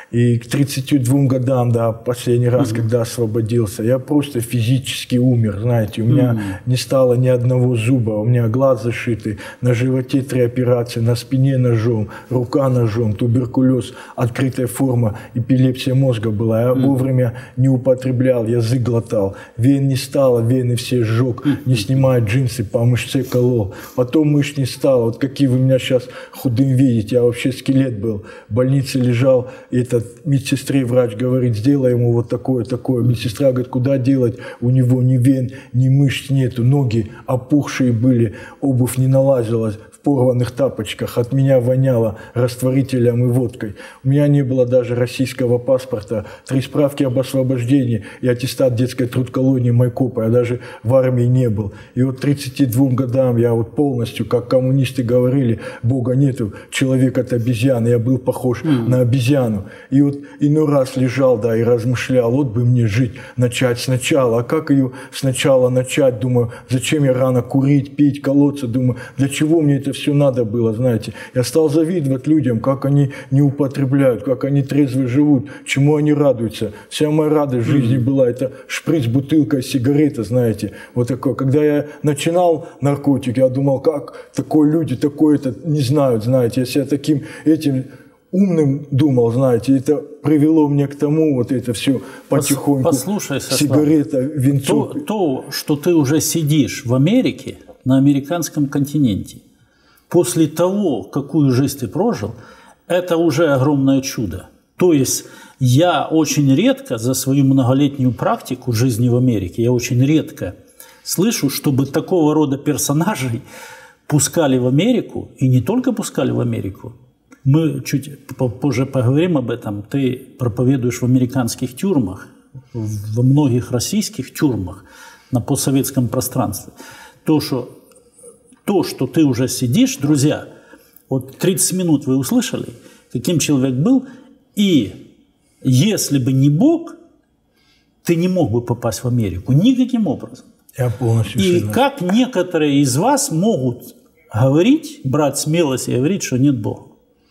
И к тридцати двум годам, да, последний раз, mm-hmm. когда освободился, я просто физически умер, знаете. У меня mm-hmm. не стало ни одного зуба, у меня глаз зашитый, на животе три операции, на спине ножом, рука ножом, туберкулез, открытая форма, эпилепсия мозга была. Я mm-hmm. вовремя не употреблял, язык глотал, вен не стало, вены все сжег, mm-hmm. не снимая джинсы, по мышце колол. Потом мышц не стало, вот какие вы меня сейчас худым видите, я вообще скелет был, в больнице лежал, и это медсестре врач говорит, сделай ему вот такое, такое. Медсестра говорит, куда делать? У него ни вен, ни мышц нету, ноги опухшие были, обувь не налазилась, в порванных тапочках. От меня воняло растворителем и водкой. У меня не было даже российского паспорта, три справки об освобождении и аттестат детской трудколонии Майкопа. Я даже в армии не был. И вот к тридцати двум годам я вот полностью, как коммунисты говорили, Бога нету, человек от обезьяны. Я был похож mm. на обезьяну. И вот иной раз лежал, да, и размышлял, вот бы мне жить, начать сначала. А как ее сначала начать? Думаю, зачем я рано курить, пить, колоться? Думаю, для чего мне это все надо было, знаете? Я стал завидовать людям, как они не употребляют, как они трезво живут, чему они радуются. Вся моя радость в жизни была, это шприц, бутылка, сигарета, знаете. Вот такое. Когда я начинал наркотик, я думал, как такое люди, такое это не знают, знаете. Я себя таким этим умным думал, знаете, это привело меня к тому, вот это все потихоньку. Послушай, сигарета, венцок. То, то, что ты уже сидишь в Америке, на американском континенте, после того, какую жизнь ты прожил, это уже огромное чудо. То есть я очень редко за свою многолетнюю практику жизни в Америке, я очень редко слышу, чтобы такого рода персонажей пускали в Америку, и не только пускали в Америку. Мы чуть позже поговорим об этом. Ты проповедуешь в американских тюрьмах, во многих российских тюрьмах на постсоветском пространстве. То, что, то, что ты уже сидишь, друзья, вот тридцать минут вы услышали, каким человек был, и если бы не Бог, ты не мог бы попасть в Америку никаким образом. Я полностью И согласен. как некоторые из вас могут говорить, брать смелость и говорить, что нет Бога?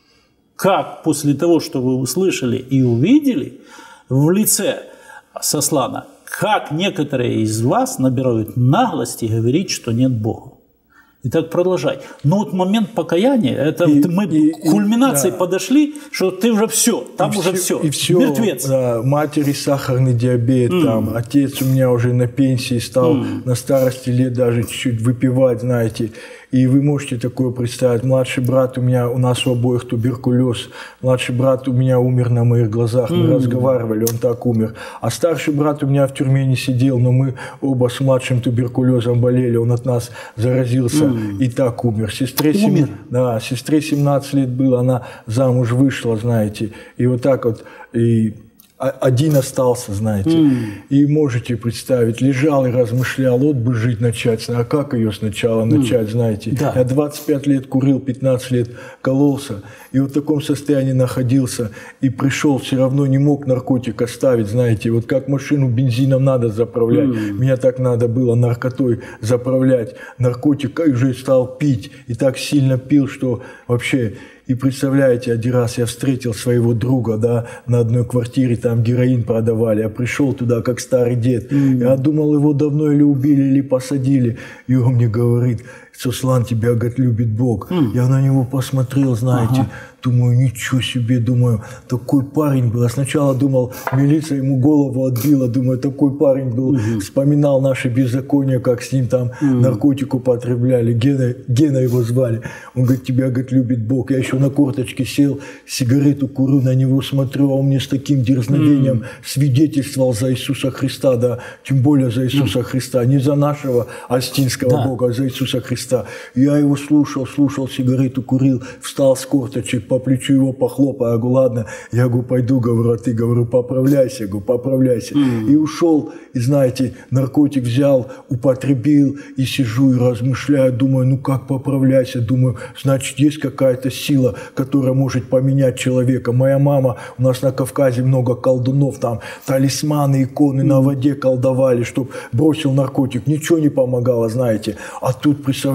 Как после того, что вы услышали и увидели в лице Сослана, как некоторые из вас набирают наглости говорить, что нет Бога? Итак, продолжай. Но вот момент покаяния, это и, мы и, к кульминации да. подошли, что ты уже все, там и уже все, все, и все, мертвец. Да, матери сахарный диабет, mm. там, отец у меня уже на пенсии стал, mm. на старости лет даже чуть-чуть выпивать, знаете. И вы можете такое представить. Младший брат у меня, у нас у обоих туберкулез. Младший брат у меня умер на моих глазах. Мы mm. разговаривали, он так умер. А старший брат у меня в тюрьме не сидел, но мы оба с младшим туберкулезом болели. Он от нас заразился mm. и так умер. Сестре, умер? семь... да, сестре семнадцать лет было, она замуж вышла, знаете. И вот так вот... И... один остался, знаете. Mm. И можете представить, лежал и размышлял, вот бы жить начать, а как ее сначала mm. начать, знаете. Да. Я двадцать пять лет курил, пятнадцать лет кололся, и вот в таком состоянии находился, и пришел, все равно не мог наркотик оставить, знаете. Вот как машину бензином надо заправлять, mm. меня так надо было наркотой заправлять, наркотик, и уже стал пить, и так сильно пил, что вообще... И представляете, один раз я встретил своего друга, да, на одной квартире, там героин продавали. Я пришел туда, как старый дед. Mm-hmm. Я думал, его давно или убили, или посадили. И он мне говорит, Сослан, тебя, говорит, любит Бог. Mm-hmm. Я на него посмотрел, знаете, ага. думаю, ничего себе, думаю, такой парень был. Я сначала думал, милиция ему голову отбила, думаю, такой парень был. Mm-hmm. Вспоминал наши беззакония, как с ним там mm-hmm. наркотику употребляли. Гена, Гена его звали. Он говорит, тебя, говорит, любит Бог. Я еще на корточке сел, сигарету курю, на него смотрю, а он мне с таким дерзновением mm. свидетельствовал за Иисуса Христа, да, тем более за Иисуса mm. Христа, не за нашего астинского да. Бога, а за Иисуса Христа. Я его слушал, слушал, сигарету курил, встал с корточек, по плечу его похлопал, я говорю, ладно, я говорю, пойду, говорю, а ты, говорю, поправляйся, я говорю, поправляйся. Mm. И ушел, и знаете, наркотик взял, употребил, и сижу и размышляю, думаю, ну как поправляйся, думаю, значит, есть какая-то сила, которая может поменять человека. Моя мама, у нас на Кавказе много колдунов, там талисманы, иконы на воде колдовали, чтобы бросил наркотик. Ничего не помогало, знаете. А тут, представляете,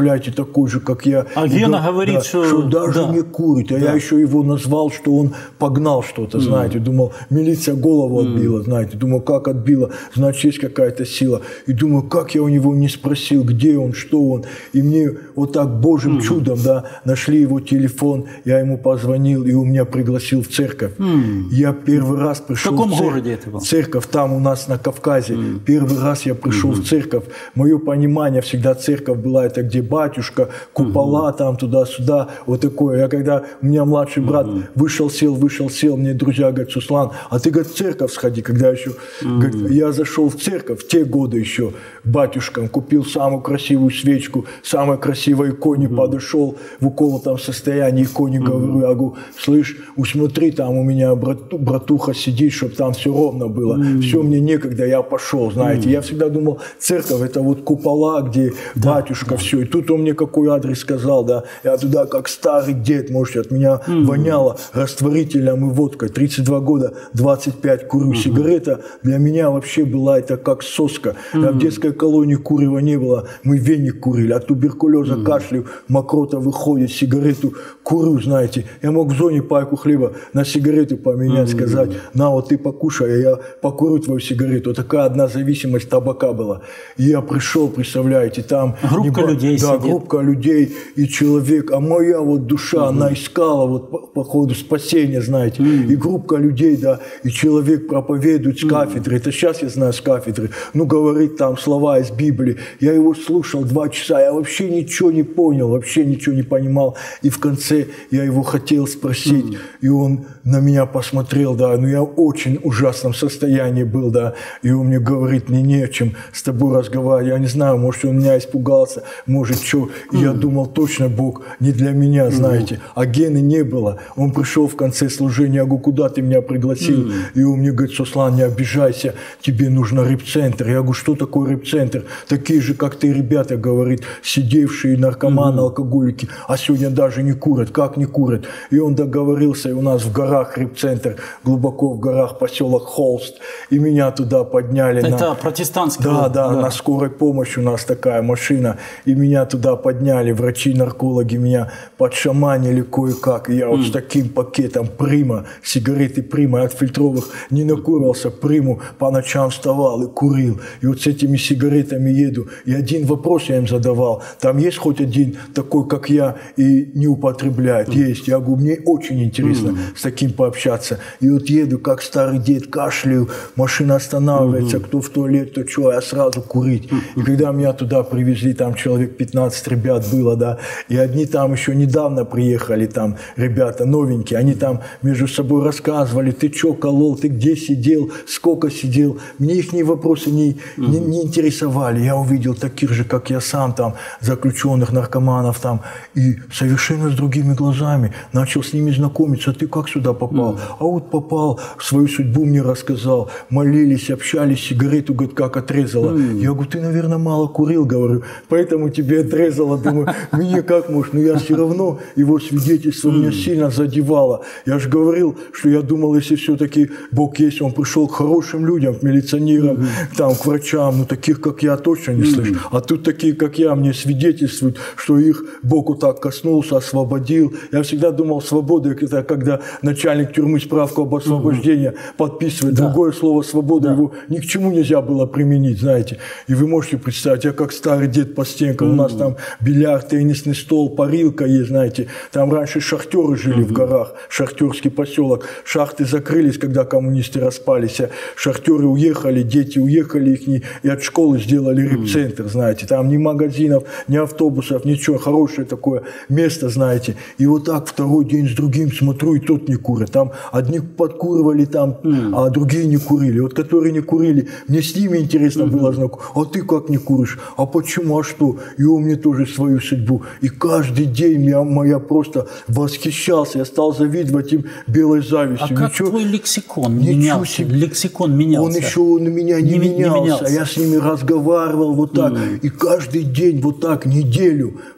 представляете, такой же, как я. А Гена да, говорит, да, что... что даже да. не курит. А да. я еще его назвал, что он погнал что-то, mm. знаете. Думал, милиция голову mm. отбила, знаете. Думал, как отбила, значит, есть какая-то сила. И думаю, как я у него не спросил, где он, что он. И мне вот так божьим mm. чудом, да, нашли его телефон, я ему позвонил, и он меня пригласил в церковь. Mm. Я первый раз пришел в каком в церковь. городе это было? Церковь там у нас на Кавказе. Mm. Первый раз я пришел mm-hmm. в церковь. Мое понимание всегда церковь была, это где батюшка, купола mm-hmm. там туда-сюда, вот такое. Я когда у меня младший брат mm-hmm. вышел, сел, вышел, сел, мне друзья говорят, Суслан, а ты, говорит, в церковь сходи, когда еще, mm-hmm. говорит, я зашел в церковь в те годы еще к батюшкам, купил самую красивую свечку, самой красивой иконе, mm-hmm. подошел в уколотом состоянии иконе, mm-hmm. говорю, я говорю, слышь, усмотри, там у меня брату, братуха сидит, чтобы там все ровно было, mm-hmm. все, мне некогда, я пошел, знаете, mm-hmm. я всегда думал, церковь это вот купола, где да, батюшка, да. все, и тут он мне какой адрес сказал, да, я туда как старый дед, может, от меня mm-hmm. воняло растворителем и водкой, тридцать два года, двадцать пять курю, mm-hmm. сигарета для меня вообще была это как соска, mm-hmm. в детской колонии курева не было, мы веник курили, от туберкулеза mm-hmm. кашлю, мокрота выходит, сигарету курю, знаете, я мог в зоне пайку хлеба на сигарету поменять, mm-hmm. сказать, на вот ты покушай, а я покурю твою сигарету, такая одна зависимость табака была, и я пришел, представляете, там группа не, людей да, сидит. группа людей и человек, а моя вот душа, mm-hmm. она искала вот по, по ходу спасения, знаете, mm-hmm. и группа людей, да, и человек проповедует с кафедры, mm-hmm. это сейчас я знаю с кафедры, ну говорит там слова из Библии, я его слушал два часа, я вообще ничего не понял, вообще ничего не понимал, и в конце я его хотел спросить, mm-hmm. и он на меня посмотрел, да, ну я в очень ужасном состоянии был, да, и он мне говорит, мне не о чем с тобой разговаривать, я не знаю, может он меня испугался, может что, и mm-hmm. я думал, точно Бог не для меня, знаете, mm-hmm. а Гены не было, он пришел в конце служения, я говорю, куда ты меня пригласил, mm-hmm. и он мне говорит, Суслан, не обижайся, тебе нужно рэп-центр, я говорю, что такое рэп-центр, такие же, как ты, ребята, говорит, сидевшие наркоманы, mm-hmm. алкоголики, а сегодня даже не курят, как не курят, и он договорился, и у нас в горах рэп-центр, глубоко в горах, поселок Холст, и меня туда подняли. Это на... протестантский. Да, да, да, на скорой помощи у нас такая машина, и меня туда подняли, врачи-наркологи меня подшаманили кое-как, и я вот mm. с таким пакетом Прима, сигареты Прима, я от фильтровых не накурился, Приму по ночам вставал и курил, и вот с этими сигаретами еду, и один вопрос я им задавал, там есть хоть один такой, как я, и не употребляет, mm. есть, я говорю, мне очень интересно mm. с таким пообщаться, и вот еду, как старый дед, кашляю, машина останавливается, mm-hmm. кто в туалет, то что, я сразу курить, mm-hmm. и когда меня туда привезли, там человек пятнадцать ребят было, да, и одни там еще недавно приехали, там ребята новенькие, они там между собой рассказывали, ты что колол, ты где сидел, сколько сидел, мне их вопросы не, mm-hmm. не, не интересовали, я увидел таких же, как я сам, там, заключенных, наркоманов, там, и совершенно с другими глазами, начал с ними знакомиться, ты как сюда попал? Mm-hmm. А вот попал, свою судьбу мне рассказал, молились, общались, сигарету, говорит, как отрезала. Mm-hmm. Я говорю, ты, наверное, мало курил, говорю, поэтому тебе отрезала. Думаю, мне как может, но я все равно, его свидетельство mm-hmm. меня сильно задевало. Я же говорил, что я думал, если все-таки Бог есть, он пришел к хорошим людям, к милиционерам, mm-hmm. там, к врачам, ну, таких, как я, точно не mm-hmm. слышу. А тут такие, как я, мне свидетельствуют, что их Бог вот так коснулся, освободил. Я всегда думал, свобода – это когда начальник тюрьмы справку об освобождении mm-hmm. подписывает. Да. Другое слово «свобода», да. его ни к чему нельзя было применить, знаете. И вы можете представить, я как старый дед по стенкам, mm-hmm. у нас там бильярд, теннисный стол, парилка есть, знаете. Там раньше шахтеры жили mm-hmm. в горах, шахтерский поселок. Шахты закрылись, когда коммунисты распались. Шахтеры уехали, дети уехали их, и от школы сделали рэп-центр, знаете. Там ни магазинов, ни автобусов, ничего. Хорошее такое место, знаете. И вот так второй день с другим смотрю, и тот не курит. Там одни подкуривали, там, mm. а другие не курили. Вот которые не курили, мне с ними интересно mm-hmm. было знакомо. А ты как не куришь? А почему? А что? И он мне тоже свою судьбу. И каждый день я, я просто восхищался. Я стал завидовать им белой завистью. А как ничего, твой лексикон менялся? Себе. Лексикон менялся. Он еще на меня не, не, менялся. не менялся. Я с ними разговаривал вот так. Mm. И каждый день вот так, неделю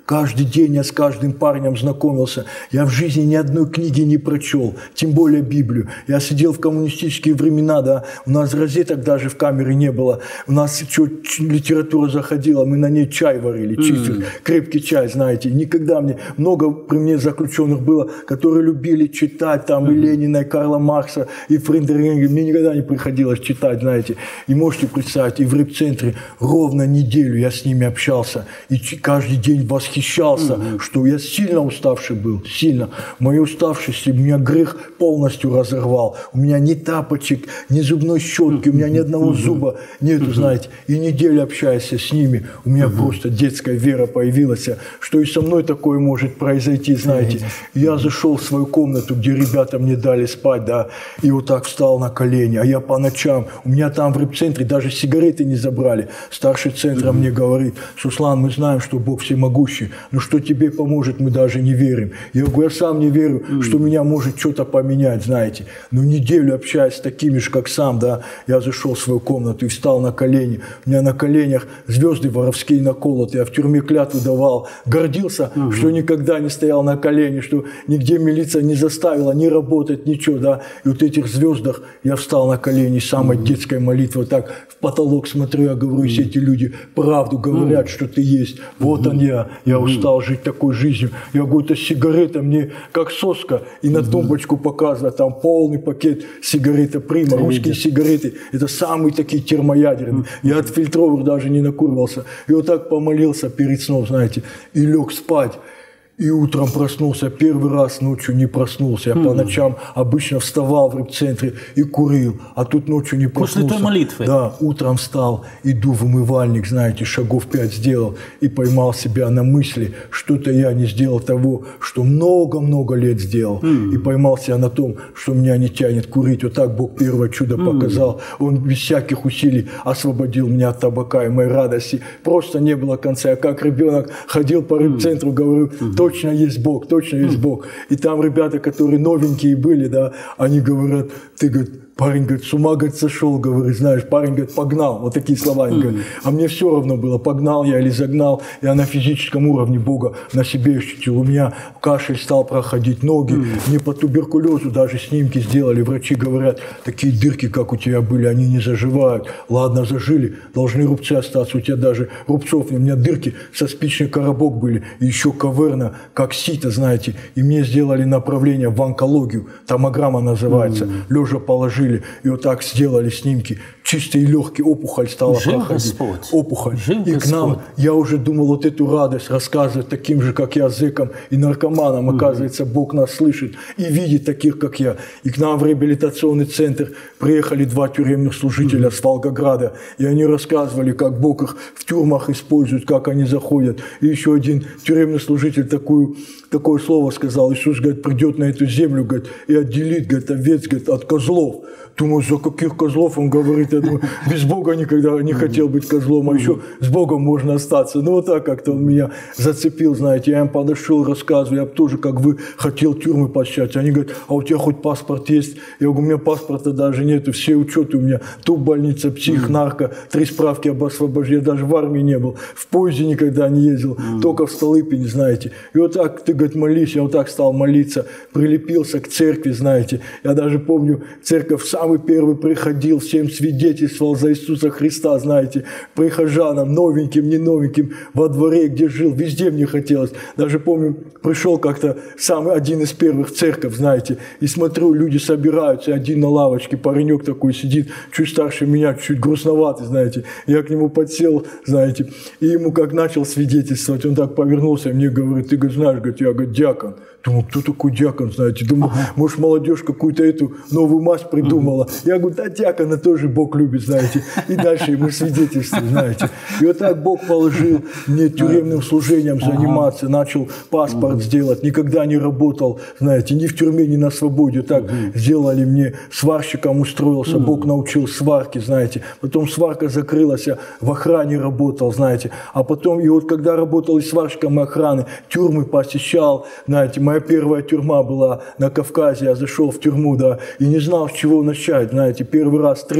Каждый день я с каждым парнем знакомился. Я в жизни ни одной книги не прочел, тем более Библию. Я сидел в коммунистические времена, да, у нас розеток даже в камере не было. У нас что, литература заходила, мы на ней чай варили, чифер, mm. крепкий чай, знаете. Никогда мне, много при мне заключенных было, которые любили читать там mm. и Ленина, и Карла Маркса, и Фридриха. Мне никогда не приходилось читать, знаете. И можете представить, и в рэп-центре ровно неделю я с ними общался. И каждый день восхищался, mm-hmm. что я сильно уставший был, сильно. Моей уставшести меня грех полностью разорвал. У меня ни тапочек, ни зубной щетки, mm-hmm. у меня ни одного mm-hmm. зуба нету, mm-hmm. знаете. И неделю общаясь с ними, у меня mm-hmm. просто детская вера появилась, что и со мной такое может произойти, знаете. Mm-hmm. Я зашел в свою комнату, где ребята мне дали спать, да, и вот так встал на колени, а я по ночам, у меня там в рэп-центре даже сигареты не забрали. Старший центра mm-hmm. мне говорит: Суслан, мы знаем, что Бог всемогущий, но что тебе поможет, мы даже не верим. Я говорю, я сам не верю, mm-hmm. что меня может что-то поменять, знаете. Но неделю общаясь с такими же, как сам, да, я зашел в свою комнату и встал на колени. У меня на коленях звезды воровские наколоты, я в тюрьме клятву давал. Гордился, mm-hmm. что никогда не стоял на колени, что нигде милиция не заставила не работать, ничего, да. И вот в этих звездах я встал на колени, самой mm-hmm. детской молитвой, так в потолок смотрю, я говорю, все эти люди правду говорят, mm-hmm. что ты есть. Вот mm-hmm. он я, я устал жить такой жизнью. Я говорю, это сигарета мне как соска, и на тумбочку показано, там полный пакет сигарета Прима, русские сигареты, это самые такие термоядерные. Я от фильтровых даже не накуривался. И вот так помолился перед сном, знаете, и лег спать. И утром проснулся, первый раз ночью не проснулся. Я mm-hmm. по ночам обычно вставал в рэп-центре и курил, а тут ночью не проснулся. После той молитвы? Да, утром встал, иду в умывальник, знаете, шагов пять сделал и поймал себя на мысли, что-то я не сделал того, что много-много лет сделал. Mm-hmm. И поймал себя на том, что меня не тянет курить. Вот так Бог первое чудо mm-hmm. показал. Он без всяких усилий освободил меня от табака и моей радости. Просто не было конца. Я как ребенок ходил по рэп-центру, говорю, mm-hmm. точно есть Бог, точно есть Бог. И там ребята, которые новенькие были, да, они говорят, ты, говорит, парень, говорит, с ума, говорит, сошел, говорит, знаешь, парень, говорит, погнал. Вот такие слова они говорят. А мне все равно было, погнал я или загнал. Я на физическом уровне Бога на себе ощутил. У меня кашель стал проходить, ноги. Мне по туберкулезу даже снимки сделали. Врачи говорят, такие дырки, как у тебя были, они не заживают. Ладно, зажили, должны рубцы остаться. У тебя даже рубцов, у меня дырки, со спичный коробок были. И еще каверна, как сито, знаете. И мне сделали направление в онкологию. Томограмма называется. Лежа положили. И вот так сделали снимки. Чистые и легкие, опухоль стала Жив проходить. Господь. Опухоль. Жив и к нам, Господь. я уже думал, вот эту радость рассказывать таким же, как я, зэкам и наркоманам. Mm-hmm. Оказывается, Бог нас слышит и видит таких, как я. И к нам в реабилитационный центр приехали два тюремных служителя mm-hmm. с Волгограда. И они рассказывали, как Бог их в тюрьмах использует, как они заходят. И еще один тюремный служитель такую, такое слово сказал. Иисус, говорит, придет на эту землю, говорит, и отделит, говорит, овец, говорит, от козлов. Думаю, за каких козлов? Он говорит, я думаю, без Бога никогда не хотел быть козлом, а еще с Богом можно остаться. Ну, вот так как-то он меня зацепил, знаете. Я им подошел, рассказываю, я бы тоже, как вы, хотел тюрьмы посещать. Они говорят, а у тебя хоть паспорт есть? Я говорю, у меня паспорта даже нету, все учеты у меня. Туп больница, псих, нарко, три справки об освобождении. Я даже в армии не был, в поезде никогда не ездил, только в Столыпине, знаете. И вот так, ты, говорит, молись, я вот так стал молиться, прилепился к церкви, знаете. Я даже помню, церковь сам Самый первый приходил, всем свидетельствовал за Иисуса Христа, знаете, прихожанам, новеньким, не новеньким, во дворе, где жил, везде мне хотелось. Даже помню, пришел как-то самый один из первых в церковь, знаете, и смотрю, люди собираются, один на лавочке, паренек такой сидит, чуть старше меня, чуть грустноватый, знаете. Я к нему подсел, знаете, и ему как начал свидетельствовать, он так повернулся и мне говорит, ты, говорит, знаешь, говорит, я, говорит, диакон. Думаю, кто такой диакон, знаете? Думаю, ага. может, молодежь какую-то эту новую мазь придумала. Ага. Я говорю, да, диакона тоже Бог любит, знаете. И дальше ему свидетельствует, знаете. И вот так Бог положил мне тюремным служением заниматься. Начал паспорт сделать. Никогда не работал, знаете, ни в тюрьме, ни на свободе. Так ага. сделали мне. Сварщиком устроился. Ага. Бог научил сварки, знаете. Потом сварка закрылась. Я в охране работал, знаете. А потом, и вот когда работал и сварщиком, и охраны, тюрьмы посещал, знаете. Моя первая тюрьма была на Кавказе, я зашел в тюрьму, да, и не знал, с чего начать, знаете, первый раз трезвый, да.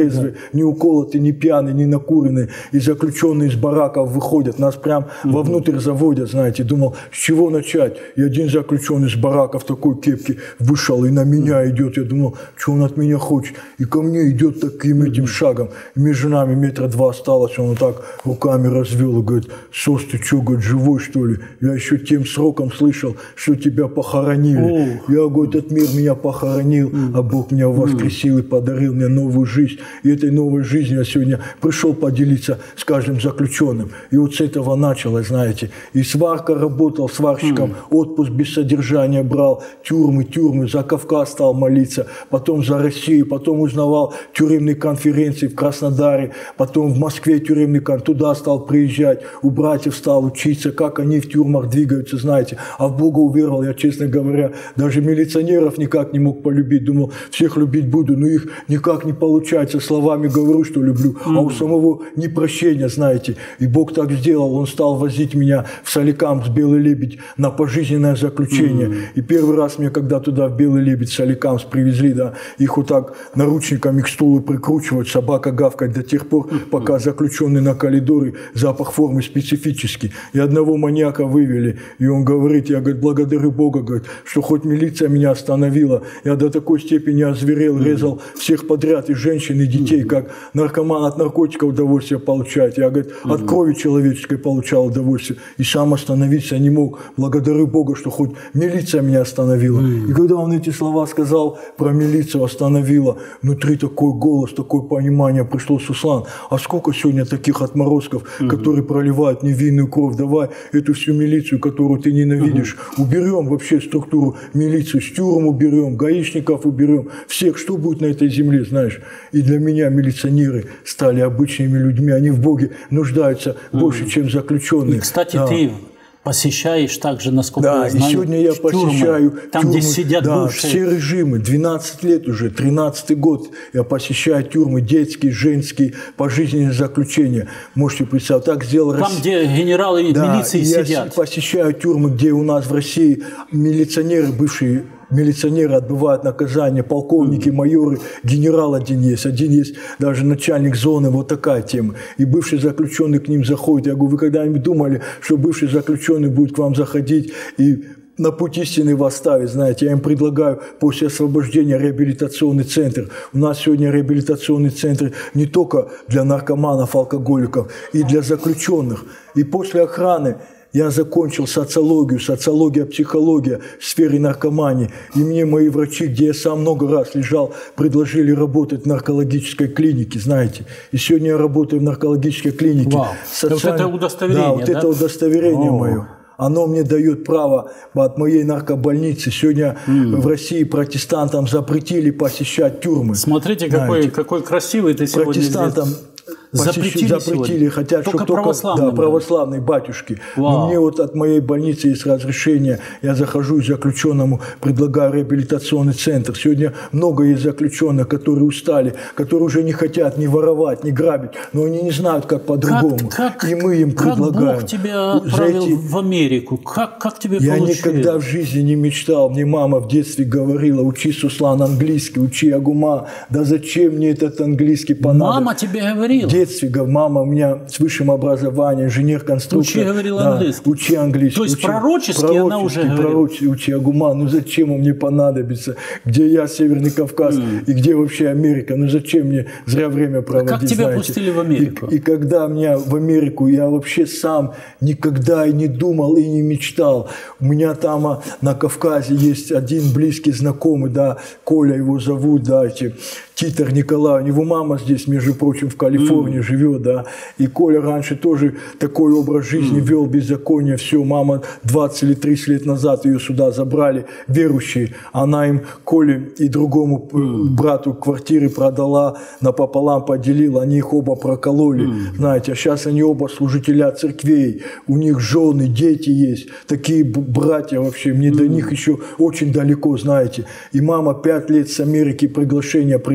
не уколоты, не пьяные, не накуренные. И заключенные из бараков выходят, нас прям mm-hmm. вовнутрь заводят, знаете. Думал, с чего начать? И один заключенный из бараков в такой кепке вышел и на меня идет. Я думал, что он от меня хочет. И ко мне идет таким этим шагом. И между нами метра два осталось. Он вот так руками развел и говорит, Сос, ты что, говорит, живой, что ли? Я еще тем сроком слышал, что тебя похоронили. Oh. Я, говорит, этот мир меня похоронил, mm. а Бог меня воскресил mm. и подарил мне новую жизнь. И этой новой жизнью я сегодня пришел поделиться с каждым заключенным. И вот с этого началось, знаете. И сварка работал сварщиком, mm. отпуск без содержания брал, тюрьмы, тюрьмы, за Кавказ стал молиться, потом за Россию, потом узнавал тюремные конференции в Краснодаре, потом в Москве тюремный конференции, туда стал приезжать, у братьев стал учиться, как они в тюрьмах двигаются, знаете. А в Бога уверовал, я, честно говоря, даже милиционеров никак не мог полюбить. Думал, всех любить буду, но их никак не получается. Словами говорю, что люблю, mm-hmm. а у самого непрощения, знаете. И Бог так сделал, Он стал возить меня в Соликамск, Белый Лебедь, на пожизненное заключение. Mm-hmm. И первый раз мне, когда туда в Белый Лебедь, Соликамск привезли, да, их вот так наручниками к стулу прикручивать, собака гавкать до тех пор, mm-hmm. пока заключенный на коридоре, запах формы специфический. И одного маньяка вывели, и он говорит, я, говорит, благодарю Бога, говорит, что хоть милиция меня остановила, я до такой степени озверел, mm-hmm. резал всех подряд, и женщин, и детей, mm-hmm. как наркоман от наркотиков удовольствие получает. Я, говорит, mm-hmm. от крови человеческой получал удовольствие, и сам остановиться не мог. Благодарю Бога, что хоть милиция меня остановила. Mm-hmm. И когда он эти слова сказал про милицию остановила, внутри такой голос, такое понимание пришло, Суслан, а сколько сегодня таких отморозков, mm-hmm. которые проливают невинную кровь, давай эту всю милицию, которую ты ненавидишь, mm-hmm. уберем вообще структуру милицию, с тюрем уберем, гаишников уберем, всех, что будет на этой земле, знаешь. И для меня милиционеры стали обычными людьми, они в Боге нуждаются mm-hmm. больше, чем заключенные. И, кстати, да. ты посещаешь также, насколько да, я знаю, и сегодня я тюрьмы, посещаю там, тюрьмы, где сидят да, бывшие. все режимы, двенадцать лет уже, тринадцатый год я посещаю тюрьмы, детские, женские, пожизненные заключения. Можете представить, так сделал Там, Россия. где генералы да, милиции я сидят. Я посещаю тюрьмы, где у нас в России милиционеры, бывшие милиционеры отбывают наказание, полковники, майоры, генерал один есть, один есть даже начальник зоны, вот такая тема. И бывший заключенный к ним заходит. Я говорю, вы когда-нибудь думали, что бывший заключенный будет к вам заходить и на путь истины вас ставить, знаете, я им предлагаю после освобождения реабилитационный центр. У нас сегодня реабилитационный центр не только для наркоманов, алкоголиков, и для заключенных. И после охраны я закончил социологию, социология, психология в сфере наркомании. И мне мои врачи, где я сам много раз лежал, предложили работать в наркологической клинике, знаете. И сегодня я работаю в наркологической клинике. Вау. Социаль... Вот это удостоверение, да? вот да? это удостоверение О. мое. Оно мне дает право от моей наркобольницы. Сегодня mm. в России протестантам запретили посещать тюрьмы. Смотрите, какой, какой красивый ты сегодня протестантам здесь. Запретили, запретили хотят, только чтобы православные, да, православные батюшки. Вау. Но мне вот от моей больницы есть разрешение, я захожу и заключенному предлагаю реабилитационный центр. Сегодня много есть заключенных, которые устали, которые уже не хотят ни воровать, ни грабить, но они не знают, как по-другому. Как, как, и мы им как предлагаем. Бог тебя отправил эти... в Америку? Как, как тебе Я получилось? никогда в жизни не мечтал. Мне мама в детстве говорила, учи, Суслан, английский, учи Агума. Да зачем мне этот английский понадобился? Мама тебе говорила? В детстве мама у меня с высшим образованием, инженер-конструктор. Учи, говорила, да, английский. Учи английский. То есть учи, пророчески, пророчески она уже говорила? Пророчески, учи Агума. Ну зачем он мне понадобится? Где я, Северный Кавказ, mm. и где вообще Америка? Ну зачем мне зря время проводить? А как тебя знаете? пустили в Америку? И, и когда меня в Америку, я вообще сам никогда и не думал, и не мечтал. У меня там на Кавказе есть один близкий знакомый, да, Коля его зовут, да, эти, Титер Николай, у него мама здесь, между прочим, в Калифорнии mm. живет, да, и Коля раньше тоже такой образ жизни mm. вел, беззаконие, все, мама двадцать или тридцать лет назад ее сюда забрали, верующие, она им, Коле и другому mm. брату квартиры продала, напополам поделила, они их оба прокололи, mm. знаете, а сейчас они оба служителя церквей, у них жены, дети есть, такие братья вообще, мне mm. до них еще очень далеко, знаете, и мама пять лет с Америки приглашение прислала,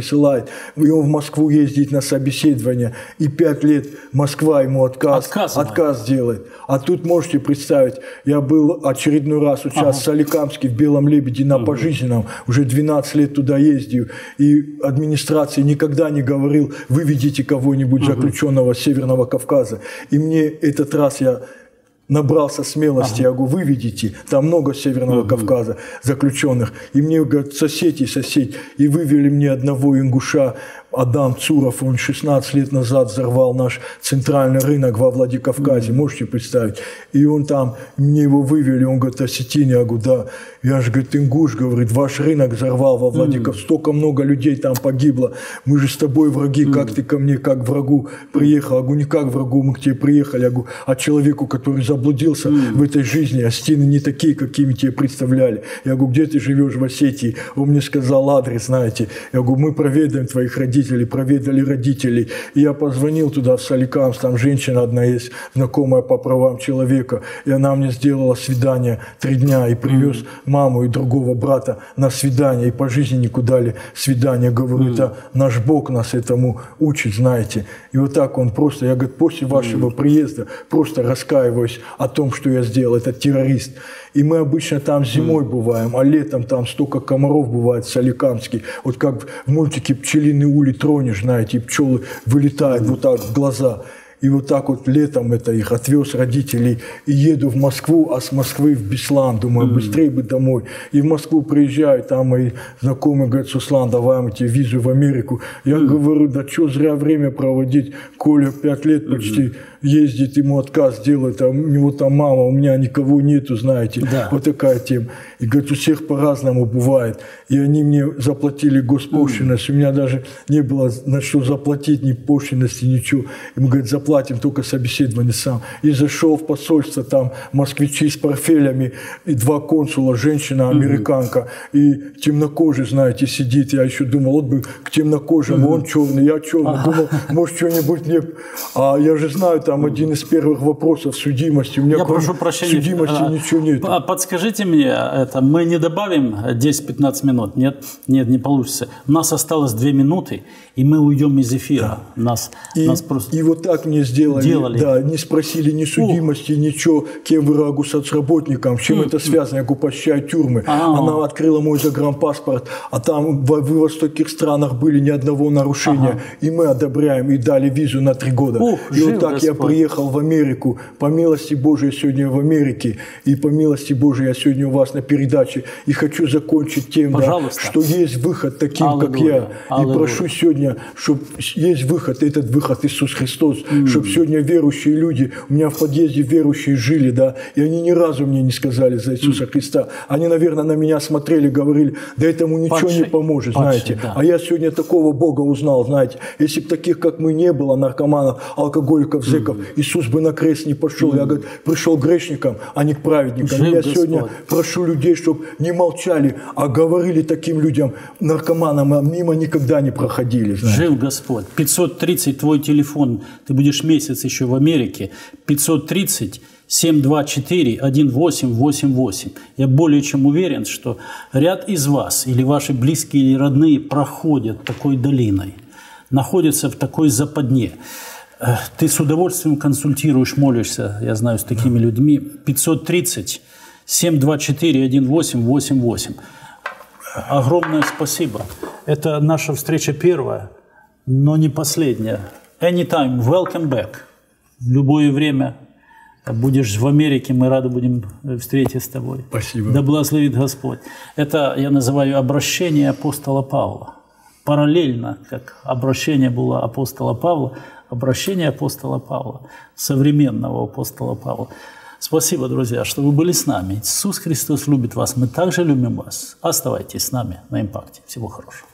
посылает, и он в Москву ездит на собеседование, и пять лет Москва ему отказ, отказ делает. А тут можете представить, я был очередной раз вот сейчас ага. в Соликамске в Белом Лебеде на пожизненном, уже двенадцать лет туда ездил, и администрация никогда не говорил, выведите кого-нибудь ага. заключенного с Северного Кавказа. И мне этот раз я набрался смелости, ага. я говорю, выведите, там много с Северного ага. Кавказа заключенных. И мне говорят, сосед и сосед. И вывели мне одного ингуша, Адам Цуров, он шестнадцать лет назад взорвал наш центральный рынок во Владикавказе, можете представить. И он там, мне его вывели, он говорит, осетин, я говорю, да. Я же, говорит, ингуш, говорит, ваш рынок взорвал во Владикавказе, столько много людей там погибло, мы же с тобой враги, как ты ко мне, как к врагу приехал? Я говорю, не как к врагу, мы к тебе приехали, я говорю, а человеку, который заблудился в этой жизни, остины не такие, какими тебе представляли. Я говорю, где ты живешь в Осетии? Он мне сказал адрес, знаете. Я говорю, мы проведаем твоих родителей. Проведали родителей. И я позвонил туда, в Соликамск, там женщина одна есть, знакомая по правам человека, и она мне сделала свидание три дня, и привез mm. маму и другого брата на свидание, и по жизни никуда ли свидание. Говорю, mm. это наш Бог нас этому учит, знаете. И вот так он просто, я говорю, после вашего mm. приезда просто раскаиваюсь о том, что я сделал, этот террорист. И мы обычно там зимой mm. бываем, а летом там столько комаров бывает в Соликамске. Вот как в мультике «Пчелиный улей» тронешь, знаете, и пчелы вылетают mm. вот так в глаза. И вот так вот летом это их отвез родителей. И еду в Москву, а с Москвы в Беслан. Думаю, быстрее бы домой. И в Москву приезжаю, там мои знакомые говорят, Суслан, давай мы тебе визу в Америку. Я mm. говорю, да что зря время проводить. Коля пять лет почти mm-hmm. ездит, ему отказ делает, а у него там мама, у меня никого нету, знаете. Да. Вот такая тема. И говорит, у всех по-разному бывает. И они мне заплатили госпошлинность. Mm. У меня даже не было на что заплатить, ни пошлинности, ничего. Ему говорят, заплатить. Платим только собеседование сам. И зашел в посольство, там москвичи с портфелями, и два консула, женщина, американка, mm-hmm. и темнокожий, знаете, сидит. Я еще думал, вот бы к темнокожему, mm-hmm. он черный, я черный. Ага. Думал, может, что-нибудь не... А я же знаю, там mm-hmm. один из первых вопросов судимости. У меня я прошу прощения, судимости а, ничего нет. Подскажите мне, это мы не добавим десять-пятнадцать минут? Нет, нет, не получится. У нас осталось две минуты, и мы уйдем из эфира. Да. Нас, и, нас просто... и вот так мне сделали, Делали. Да, не спросили ни судимости, О. ничего, кем вы рагу соцработником, с чем mm. это связано, я говорю, посещаю тюрьмы. А-а-а. Она открыла мой загранпаспорт, а там вы в стольких странах были ни одного нарушения, ага. и мы одобряем, и дали визу на три года. Ух, и вот так Господь. Я приехал в Америку, по милости Божией сегодня в Америке, и по милости Божией я сегодня у вас на передаче, и хочу закончить тем, да, что есть выход таким, Аллилуйя. Как я, Аллилуйя. И прошу сегодня, чтобы есть выход, этот выход Иисус Христос, mm. чтобы сегодня верующие люди, у меня в подъезде верующие жили, да, и они ни разу мне не сказали за Иисуса mm. Христа. Они, наверное, на меня смотрели, говорили, да этому ничего Падший. Не поможет, Падший, знаете. Да. А я сегодня такого Бога узнал, знаете. Если бы таких, как мы, не было, наркоманов, алкоголиков, зэков, mm. Иисус бы на крест не пошел. Mm. Я, говорю, пришел к грешникам, а не к праведникам. Жив я Господь. Сегодня прошу людей, чтобы не молчали, а говорили таким людям, наркоманам, а мимо никогда не проходили. Знаете. Жив Господь. пятьсот тридцать твой телефон, ты будешь месяц еще в Америке, пятьсот тридцать семь два четыре один восемь восемь восемь. Я более чем уверен, что ряд из вас, или ваши близкие, или родные, проходят такой долиной, находятся в такой западне. Ты с удовольствием консультируешь, молишься, я знаю, с такими людьми. пятьсот тридцать семь два четыре один восемь восемь восемь. Огромное спасибо. Это наша встреча первая, но не последняя. Anytime, welcome back. В любое время будешь в Америке, мы рады будем встретиться с тобой. Спасибо. Да благословит Господь. Это я называю обращение апостола Павла. Параллельно, как обращение было апостола Павла, обращение апостола Павла, современного апостола Павла. Спасибо, друзья, что вы были с нами. Иисус Христос любит вас, мы также любим вас. Оставайтесь с нами на Импакте. Всего хорошего.